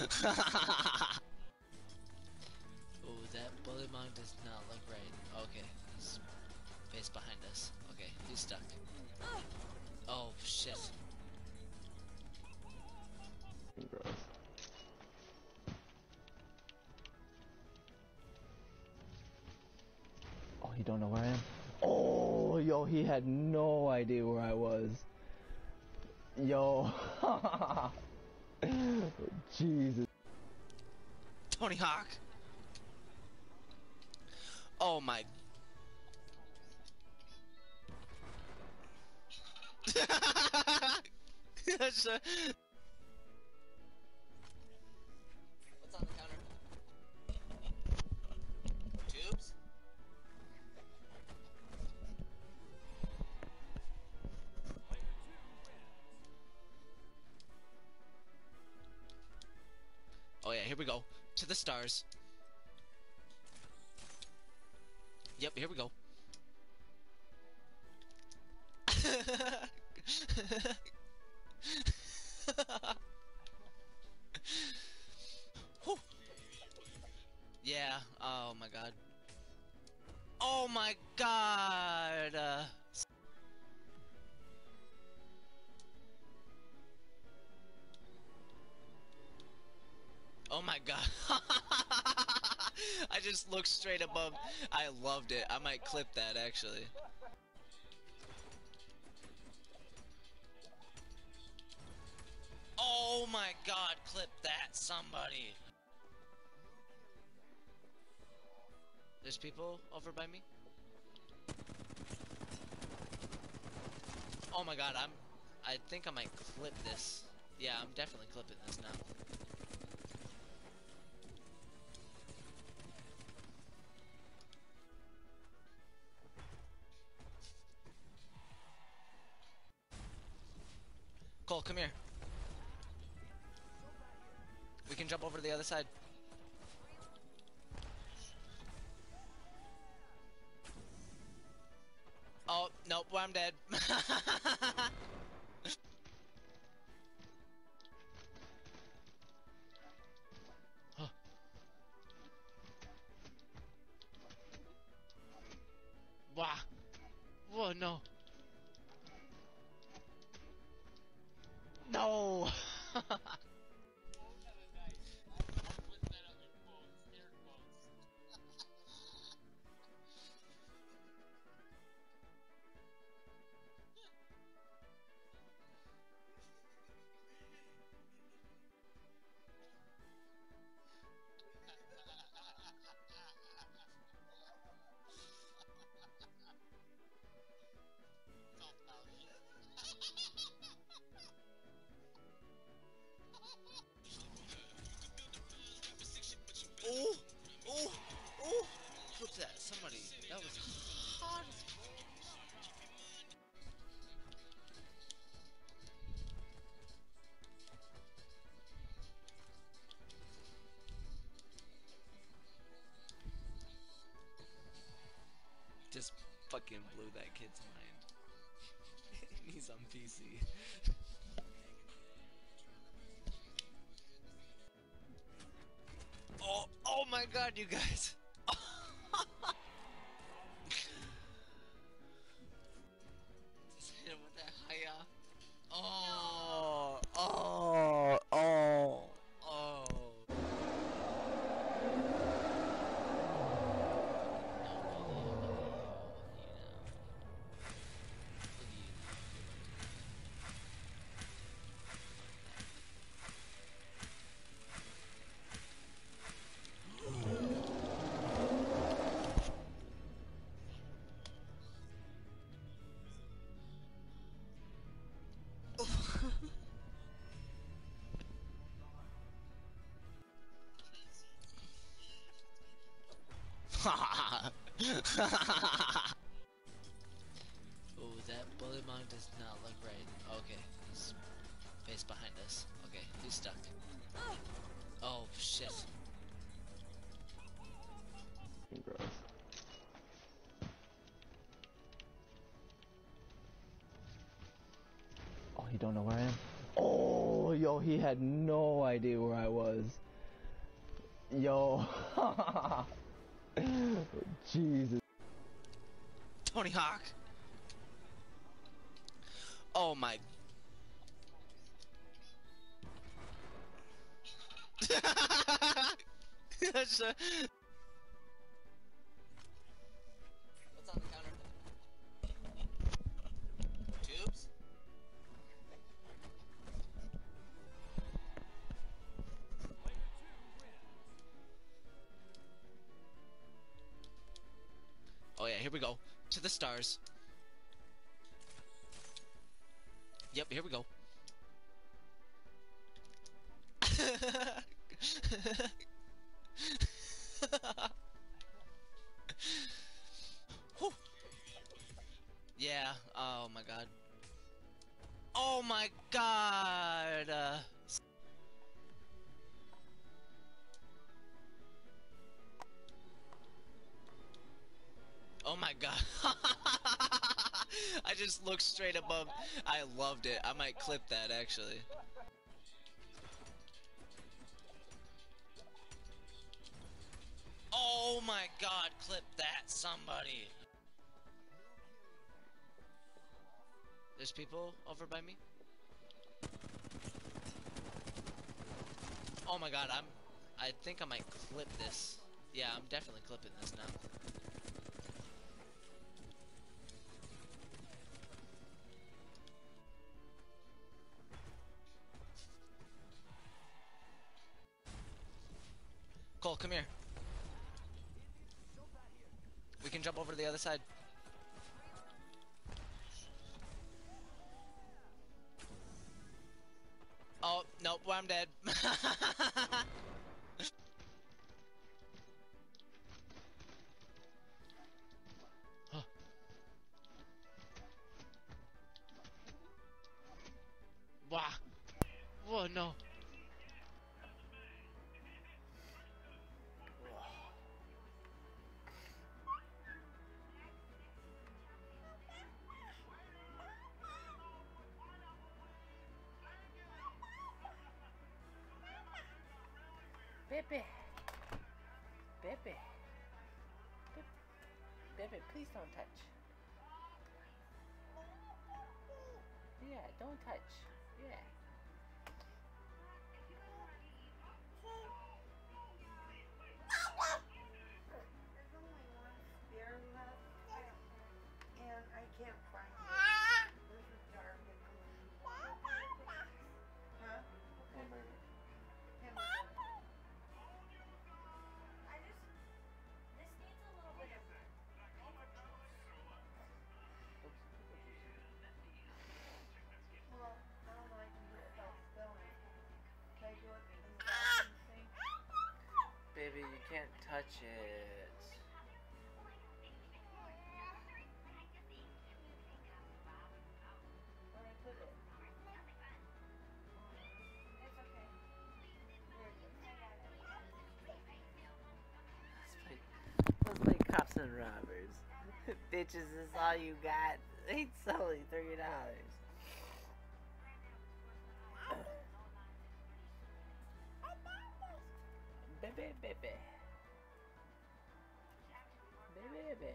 that bully mong does not look right. Okay, he's face behind us. Okay, he's stuck. Oh, shit. Gross. Oh, he don't know where I am? Oh, yo, he had no idea where I was. Yo. Jesus. Tony Hawk. Oh my. That's a... What's on the counter? Tubes? Oh yeah, here we go. To the stars. Yep, here we go. Whew. Yeah, oh my god. Oh my god! Uh, oh my god. I just looked straight above. I loved it. I might clip that actually. Oh my god, clip that, somebody. There's people over by me? Oh my god, I'm... I think I might clip this. Yeah, I'm definitely clipping this now. Cole, come here. We can jump over to the other side. Oh, nope, well, I'm dead. Huh. Wow. Whoa, no. No! Oh! Oh! Oh! What's that? Somebody. That was hot. Just fucking blew that kid's mind. He's on P C. Oh, oh my god, you guys. Just hit him with that hiya. Oh, oh, oh, oh. Oh, that bullet mine does not look right. Okay, he's face behind us. Okay, he's stuck. Oh shit. Gross. Oh, he don't know where I am? Oh, yo, he had no idea where I was. Yo. Jesus. Tony Hawk. Oh my. That's a... What's on the counter? here we go. To the stars. Yep, here we go. Whew. Yeah, oh my god. Oh my god! Uh, oh my god. I just looked straight above. I loved it. I might clip that actually. Oh my god, clip that, somebody. There's people over by me? Oh my god, I'm... I think I might clip this. Yeah, I'm definitely clipping this now. Cole, come here. We can jump over to the other side. Oh, nope, well, I'm dead. Huh. Wow. Whoa, no. Baby. Baby. Baby, please don't touch. Yeah, don't touch. Yeah. There's only one spare left, and I can't find it. This is dark and gloomy. Huh? Hamburger. Hamburger. I just. This needs a little bit of. Well, I don't know, I can do it without spelling. Can I do it in the bathroom sink? Baby, you can't touch it. Where I put it? It's okay. There it is. Let's play, let's play cops and robbers. Bitches, is all you got. It's only three dollars. Baby, baby. Baby, baby.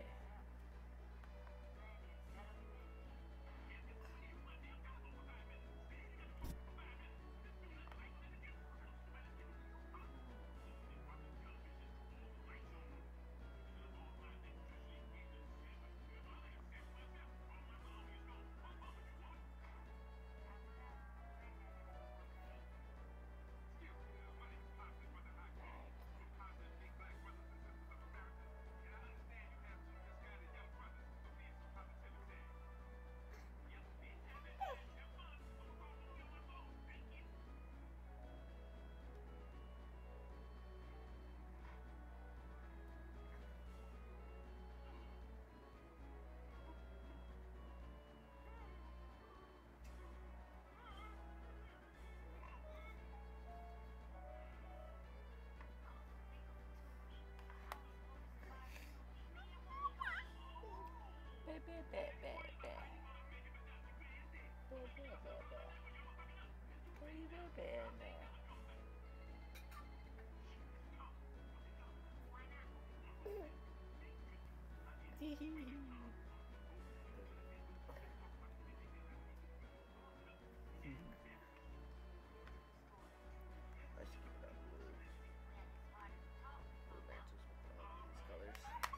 Baby, baby, baby. Baby, baby. Baby, baby. I should keep it on blue. Blue matches with all these colors.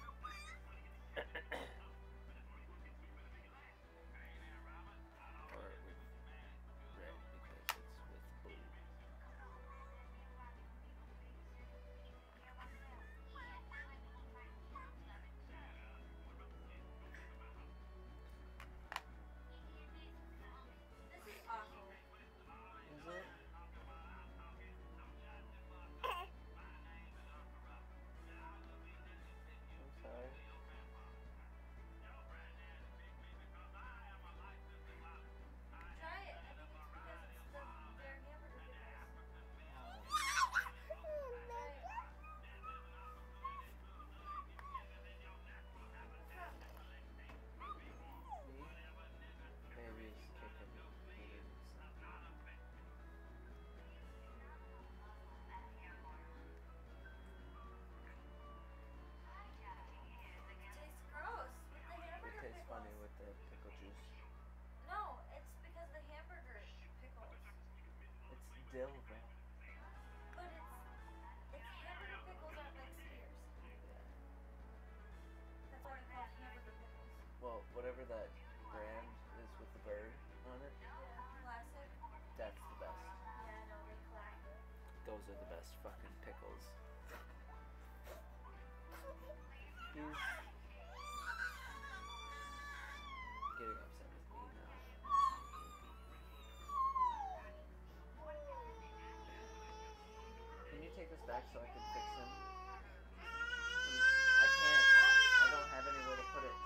Or with red because it's with blue. those are the best fucking pickles. He's getting upset with me now. Can you take this back so I can fix him? I can't. I don't have anywhere to put it.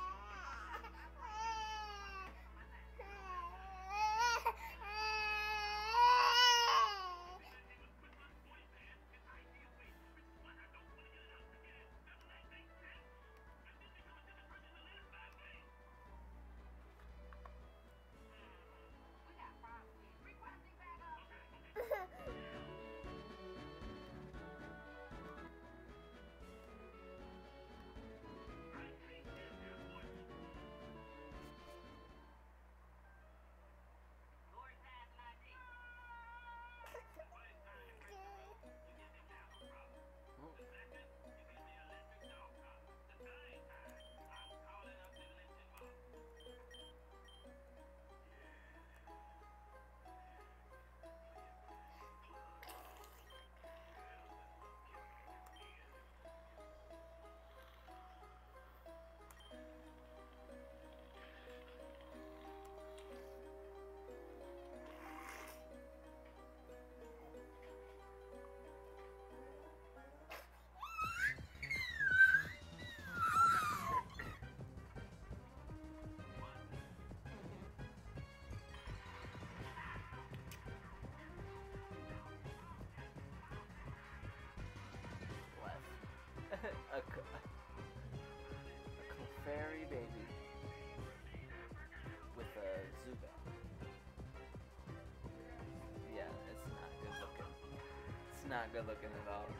a, c- a Clefairy baby with a Zubat. Yeah, it's not good looking. It's not good looking at all.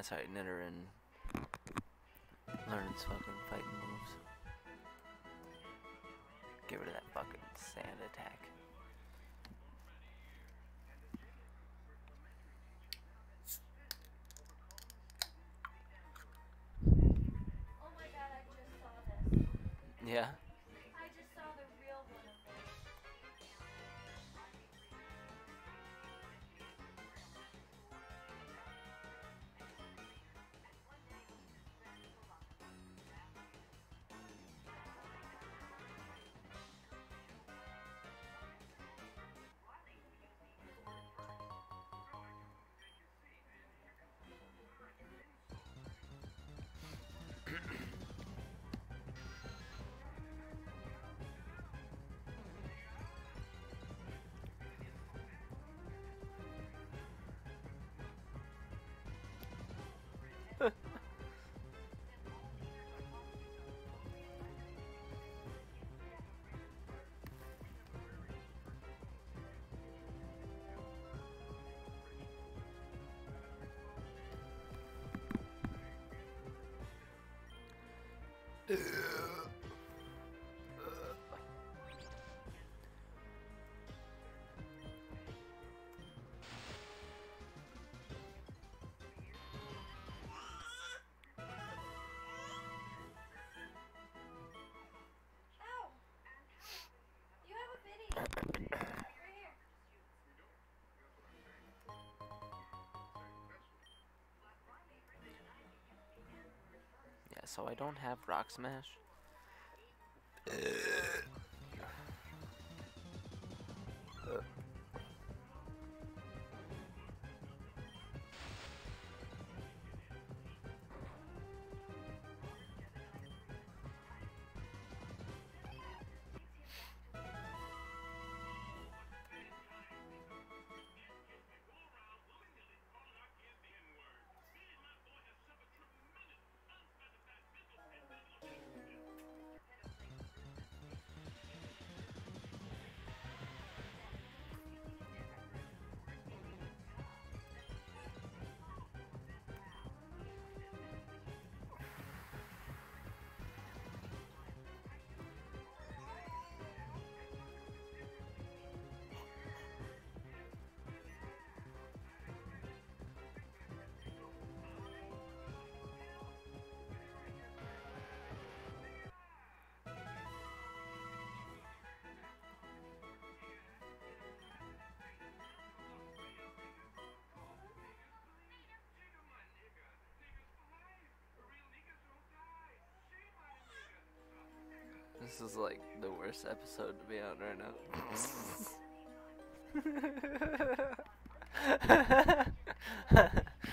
sorry, Nidoran learn its fucking fighting moves. Get rid of that fucking sand attack. Oh my god, I just saw this. Yeah? I just saw the real one of this. Ow! You have a bitty. Right here. Yeah, so I don't have Rock Smash. This is like the worst episode to be on right now.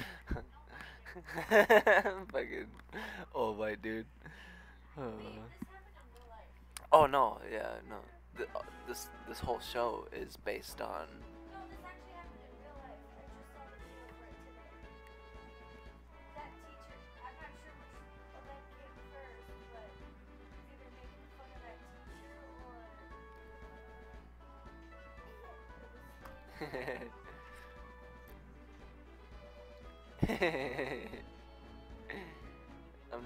Fucking oh my dude. Uh, Wait, this happened in real life. oh no, yeah, no. The, uh, this this whole show is based on. No, this actually happened in real life. I just saw the video for it today. That teacher, I'm not sure which of them came first, but it's either making fun of that teacher or it was um,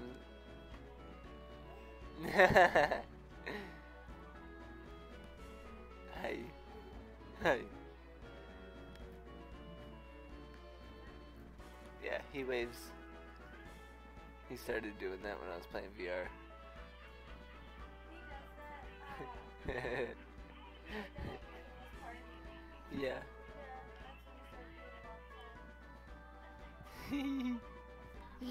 Hi. Hi. Yeah, he waves. He started doing that when I was playing V R. he does that. Uh, he did that when he was partying. Yeah. Yeah, that's when he started doing it all the time. Yep.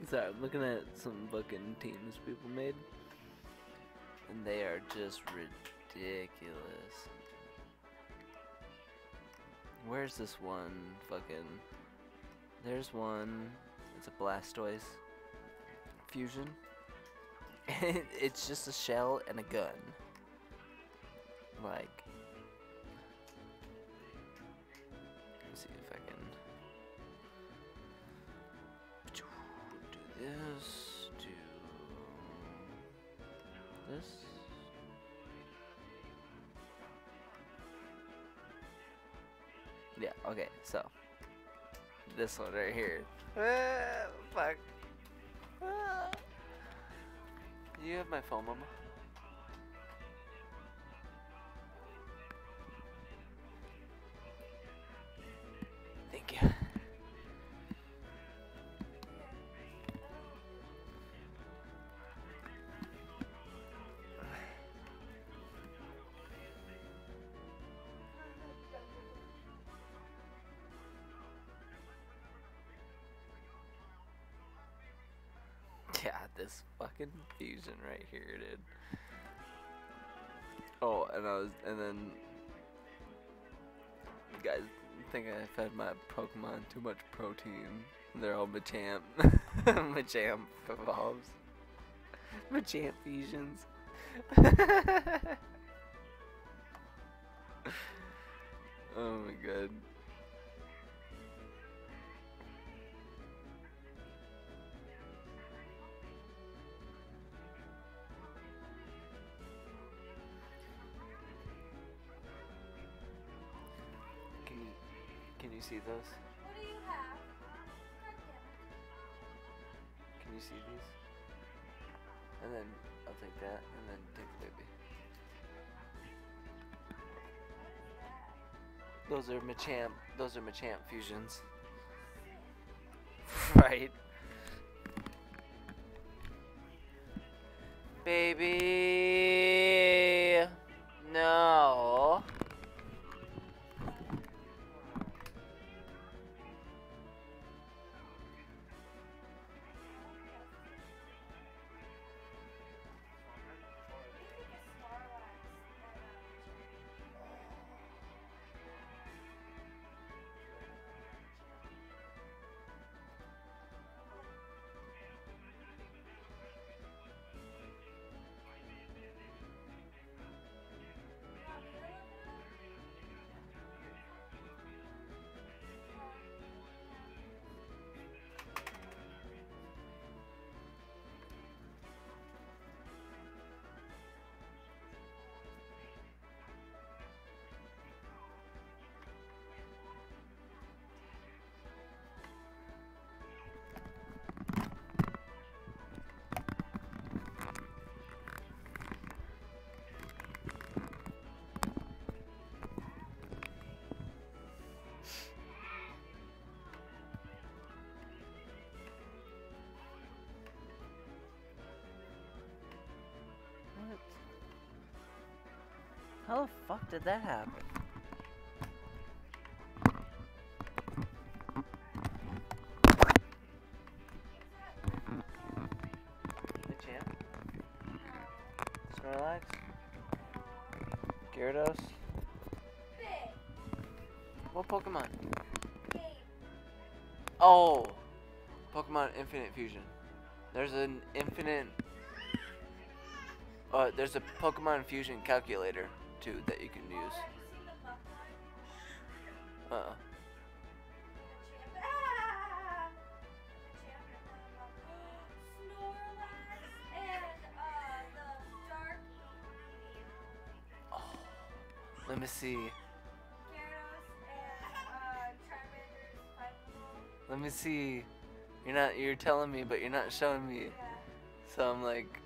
Sorry, I'm looking at some fucking teams people made, and they are just ridiculous. Where's this one? Fucking. There's one. It's a Blastoise fusion. And it's just a shell and a gun. Like. Let's see if I can do this. Do this. Yeah, okay, so this one right here. Ah, fuck. Ah. You have my phone, Mama? Thank you. Yeah, this fucking fusion right here, dude. Oh, and I was, and then, you guys think I fed my Pokemon too much protein. They're all Machamp. Machamp evolves. Machamp fusions. Oh my god. Can you can you see those? What do you have? God damn it. Can you see these? And then I'll take that and then take the baby. Those are Machamp. Those are Machamp fusions. Right. Baby. No. What? How the fuck did that happen? Machamp? Snorlax? Gyarados? Big What Pokemon? game. Oh! Pokemon Infinite Fusion. There's an infinite... Uh, there's a Pokemon Fusion calculator, too, that you can use. Have you seen the Buckeye? Uh-uh. Machamp. Ah! Machamp and the Buckeye. Snorlax and uh the dark Eevee. Let me see. Gyarados and uh Charmander's Fight. Let me see. You're not, you're telling me, but you're not showing me. Yeah. So I'm like,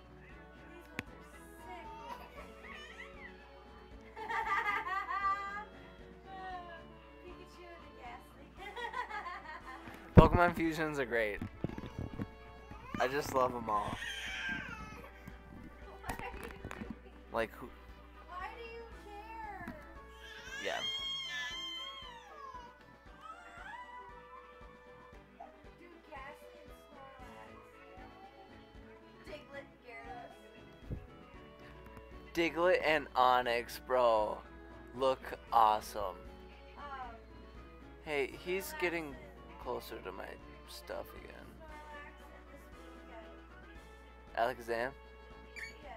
These ones are sick. Pikachu and a Ghastly. Pokemon Fusions are great. I just love them all. What are you doing? Like, who? Why do you care? Yeah. Dude, Ghastly and Snorlax. Diglett and Onyx, bro, look awesome. Um, Hey, he's getting closer to my stuff again. final accent this weekend. Alakazam, Yeah.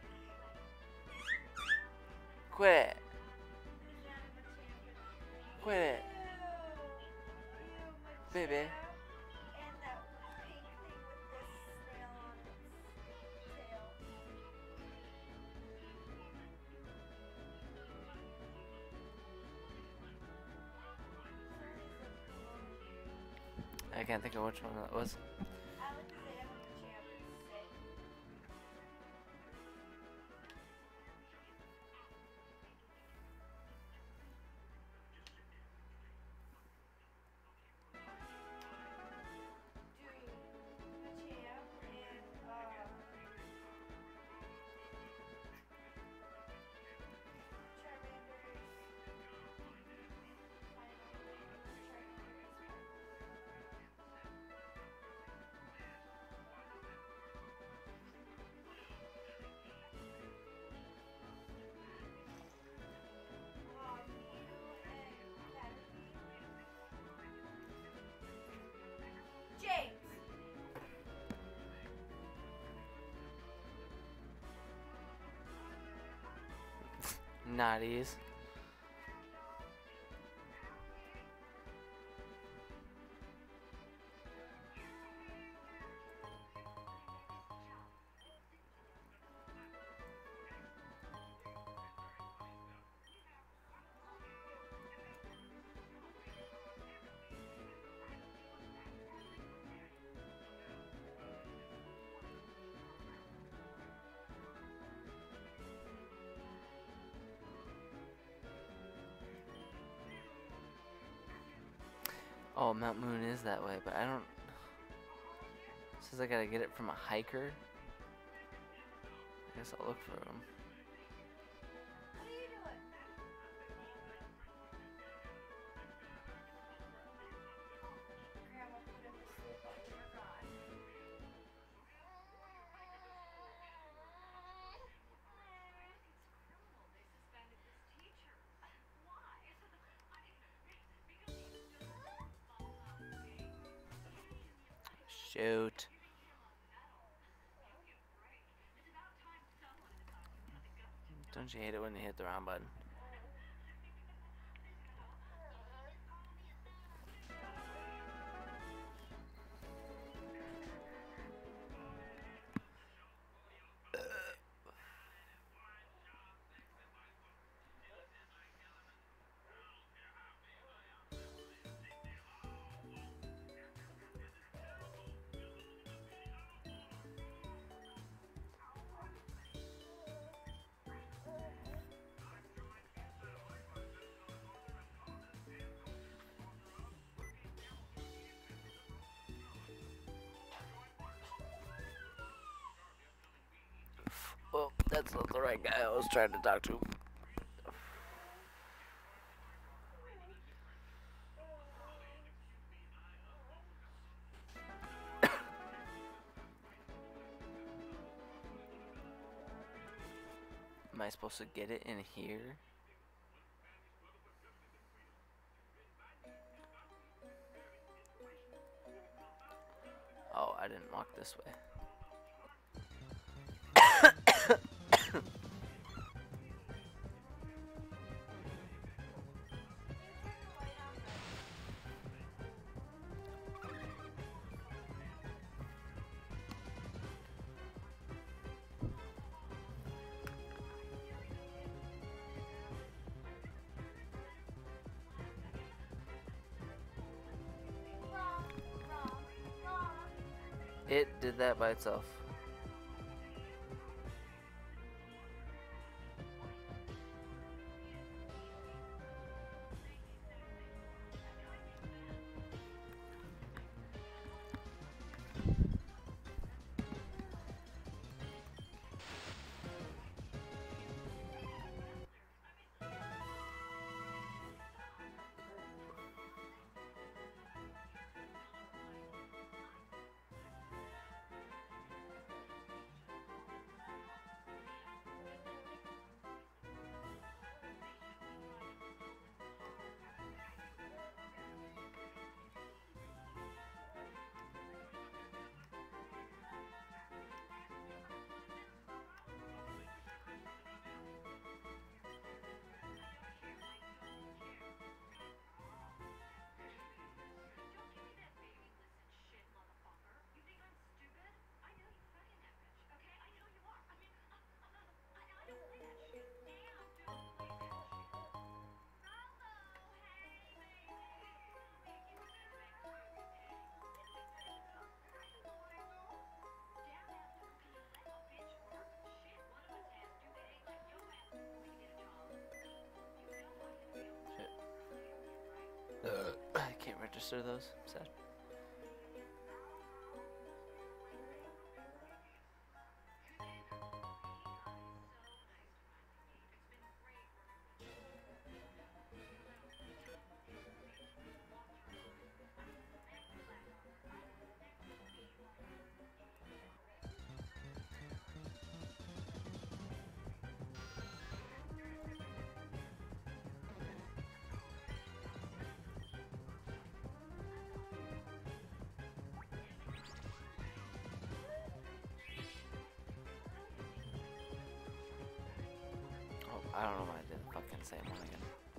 quit, Who's animal champion? quit it, Ew. Ew, baby. Machamp. And that pink thing with this snail on its tail. I can't think of which one that was. Alakazam and Machamp is sick. Dude, Machamp and um Charmander's um, Mew and Caterpie. James. Naughties. Oh, Mount Moon is that way, but I don't. It says I gotta get it from a hiker. I guess I'll look for him. What are you doing? Grandma put him to sleep while you were gone. Shoot. Don't you hate it when you hit the wrong button? Well, that's not the right guy I was trying to talk to. Am I supposed to get it in here? Oh, I didn't walk this way. It did that by itself. register those, Sad? Oh, I don't know why I did the fucking same one again.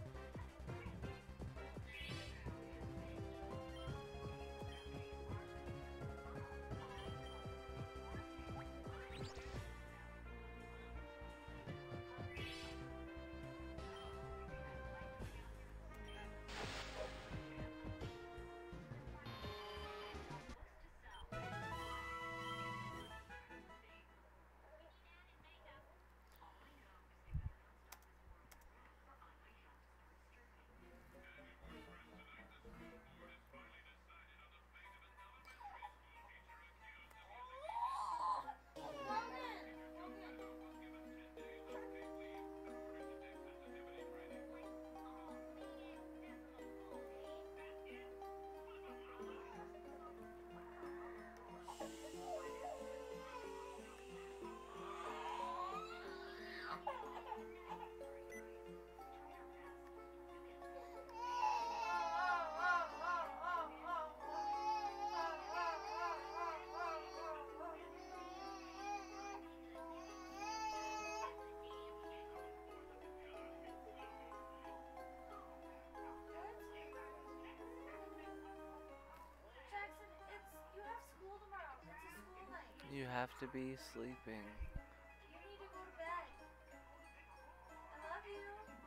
Jackson, it's you have school tomorrow. It's a school night. You have to be sleeping. You need to go to bed. I love you.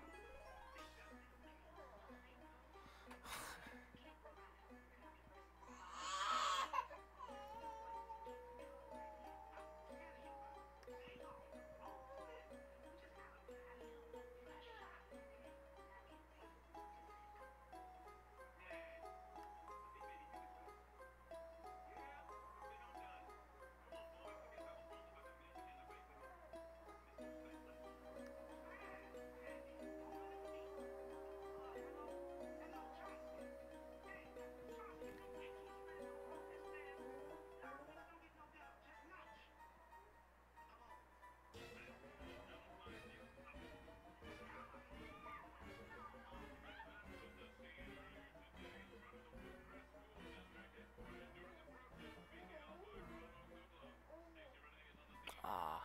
Ah.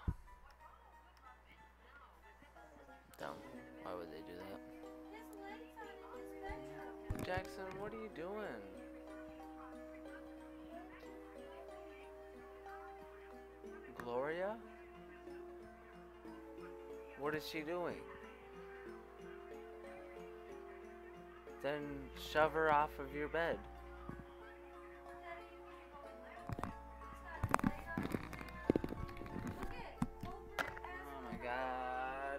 Dumb. Why would they do that? His legs on in his bedroom. Jackson, what are you doing? Gloria? What is she doing? Then shove her off of your bed. Oh my god.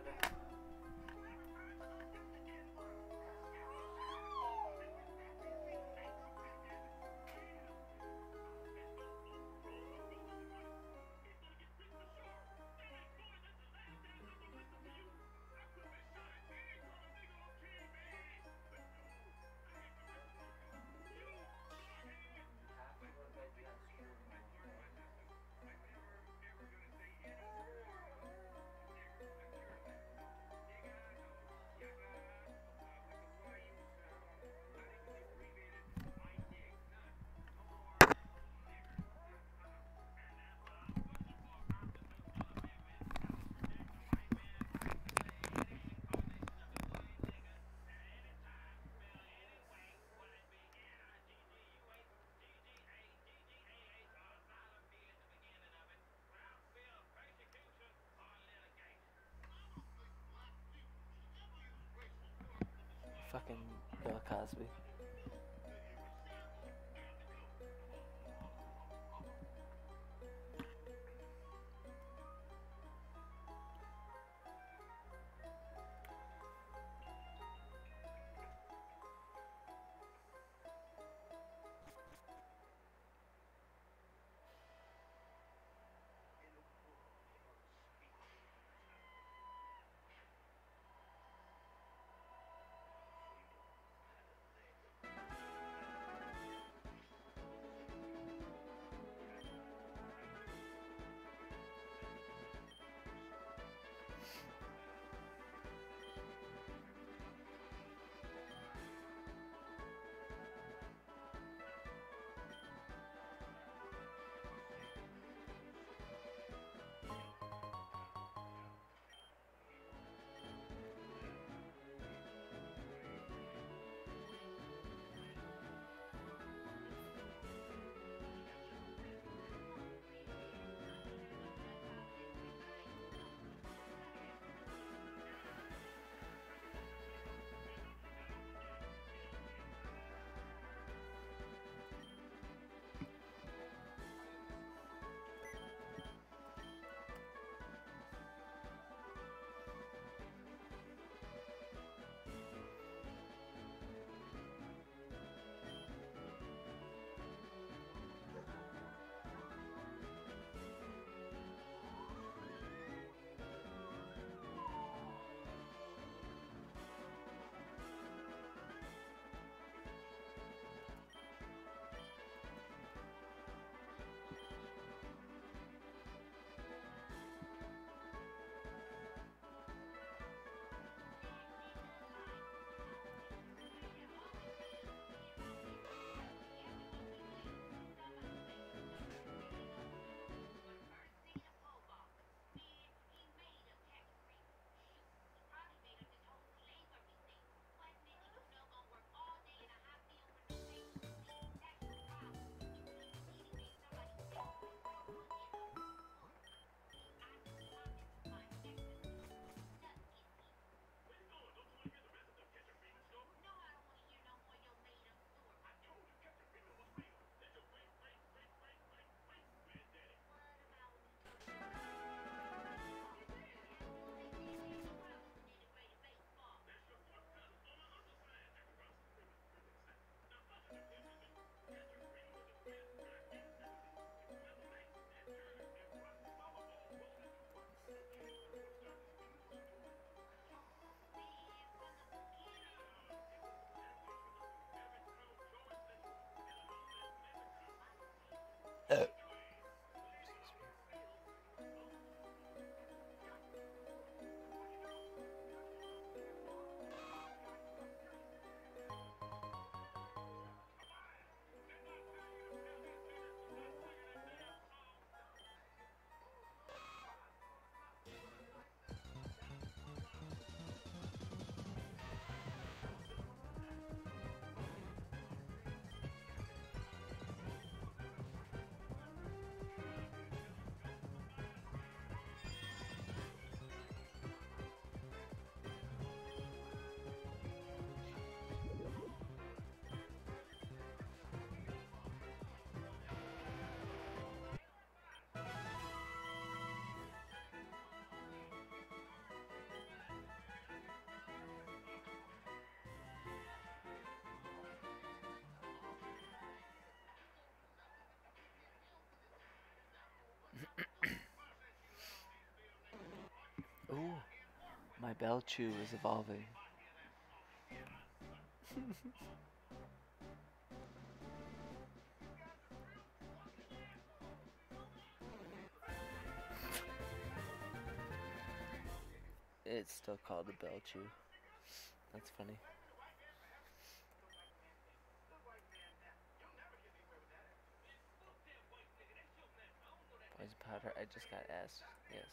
Fucking Bill Cosby. My Belchew is evolving. It's still called a Belchew. That's funny. Poison powder, I just got asked. Yes.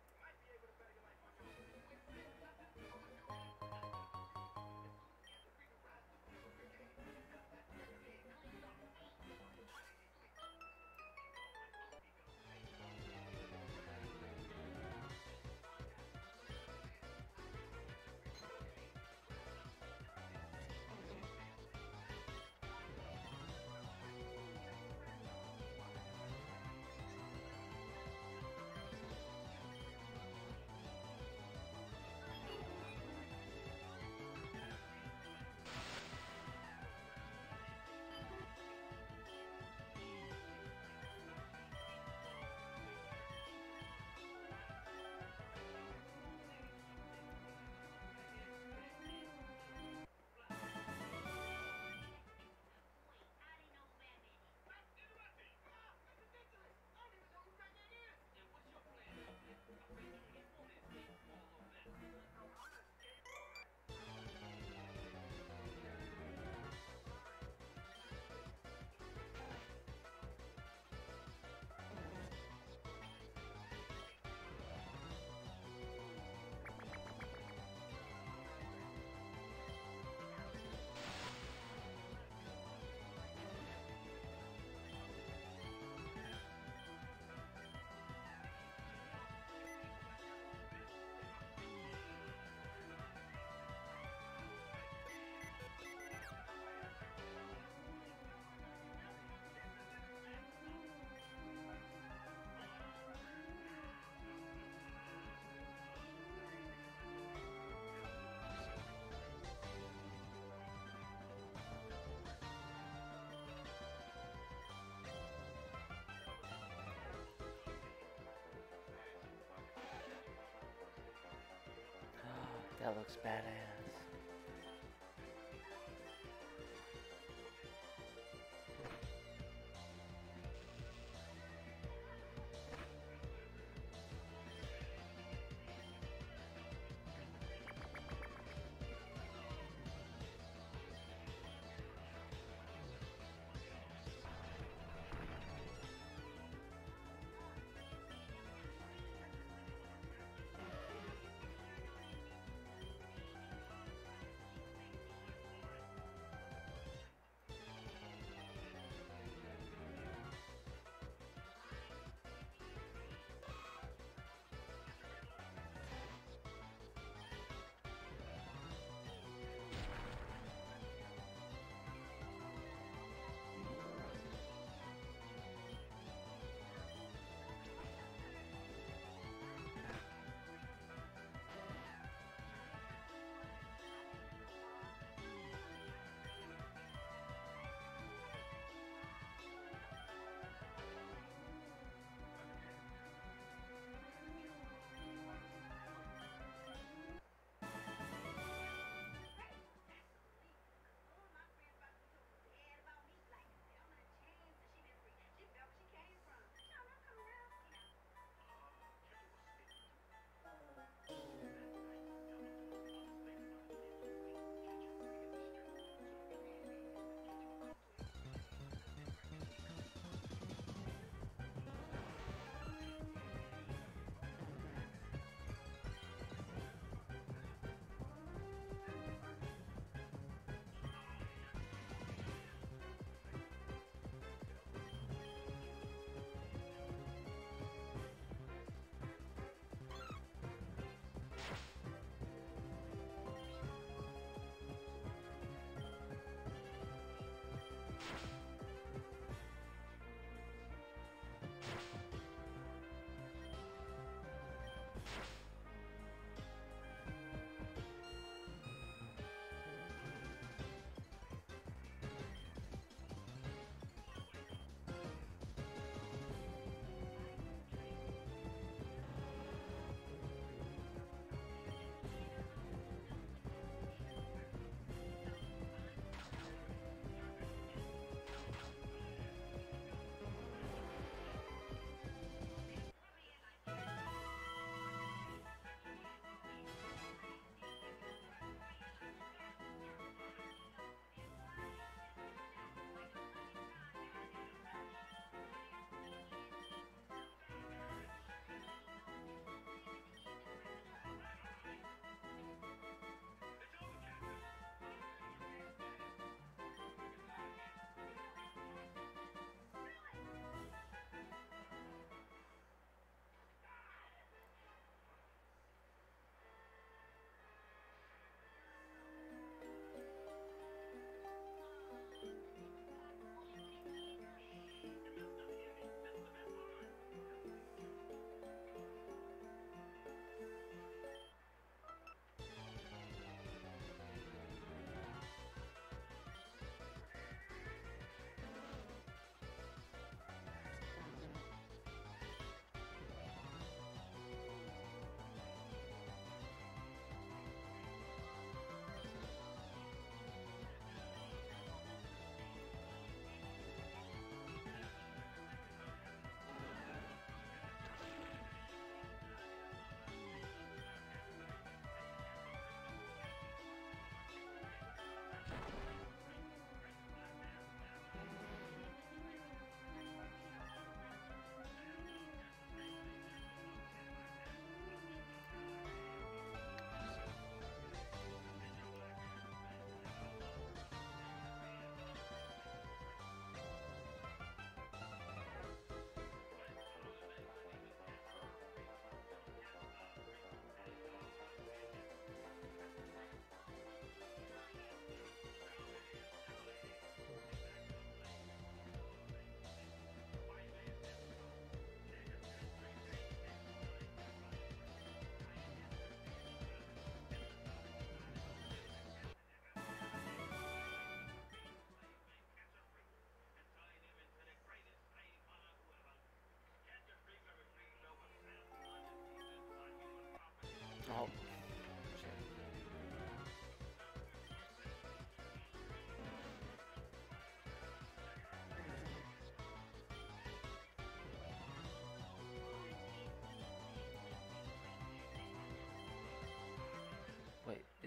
That looks badass.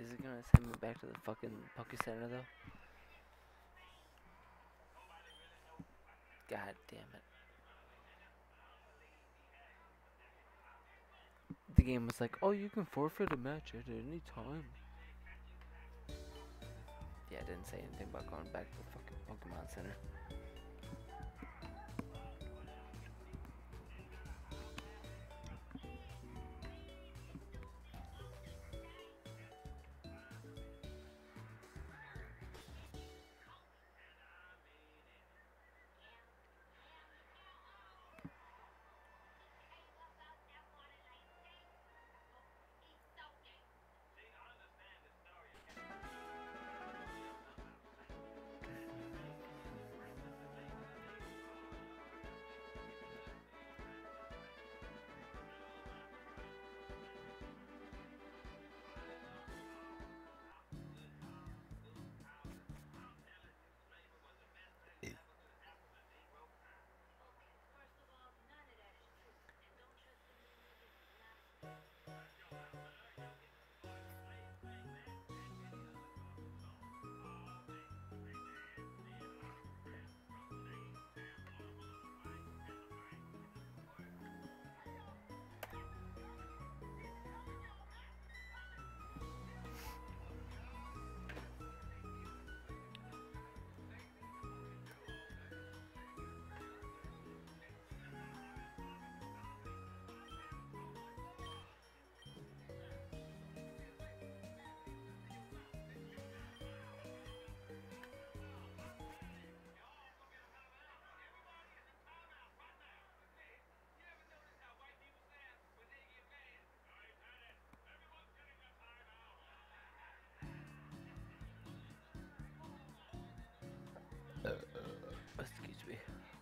Is it gonna send me back to the fucking Poke Center though? God damn it. The game was like, oh, you can forfeit a match at any time. Yeah, it didn't say anything about going back to the fucking Pokemon Center. Excuse me.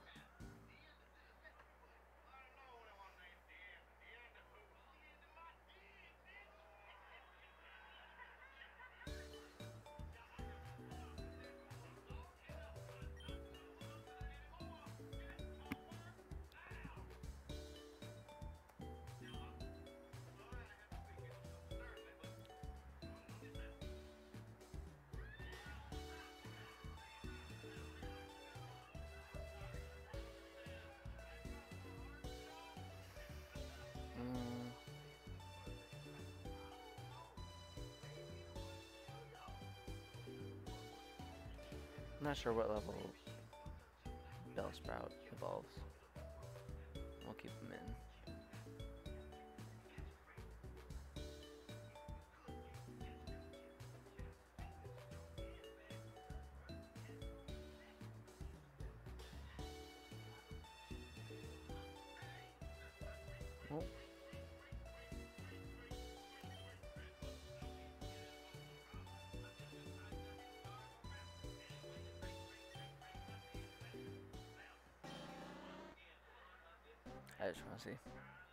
Mm. I'm not sure what level Bellsprout evolves. We'll keep him in. Oh. I just want to see.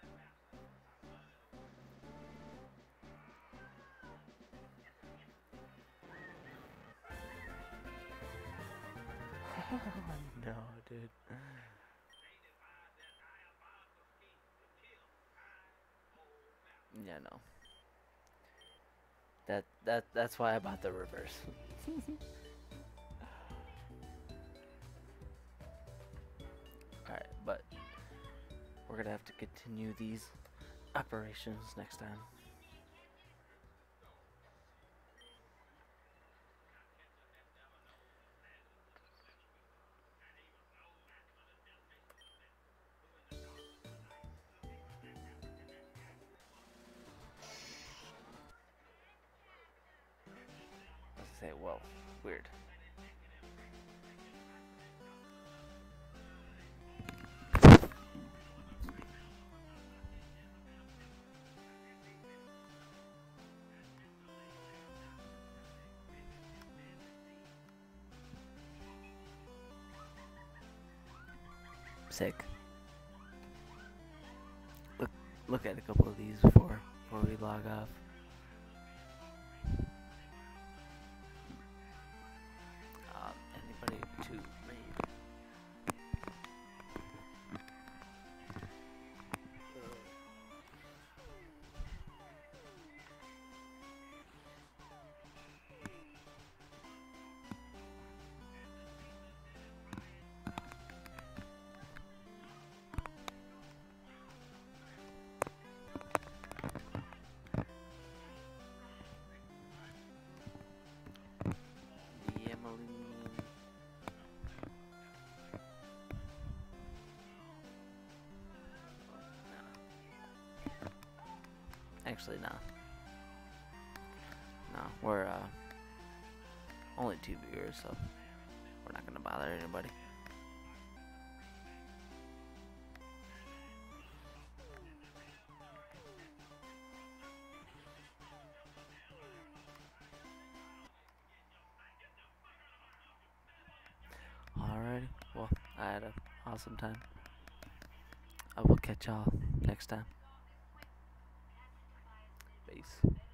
No, dude. Yeah, no. That that that's why I bought the reverse. Alright, but we're gonna have to continue these operations next time. Let's say, whoa, weird. Sick. Look, look at a couple of these before before we log off. Um, anybody to raid? Actually, no. No, we're uh, only two viewers, so we're not gonna bother anybody. Alrighty, well, I had an awesome time. I will catch y'all next time. Peace.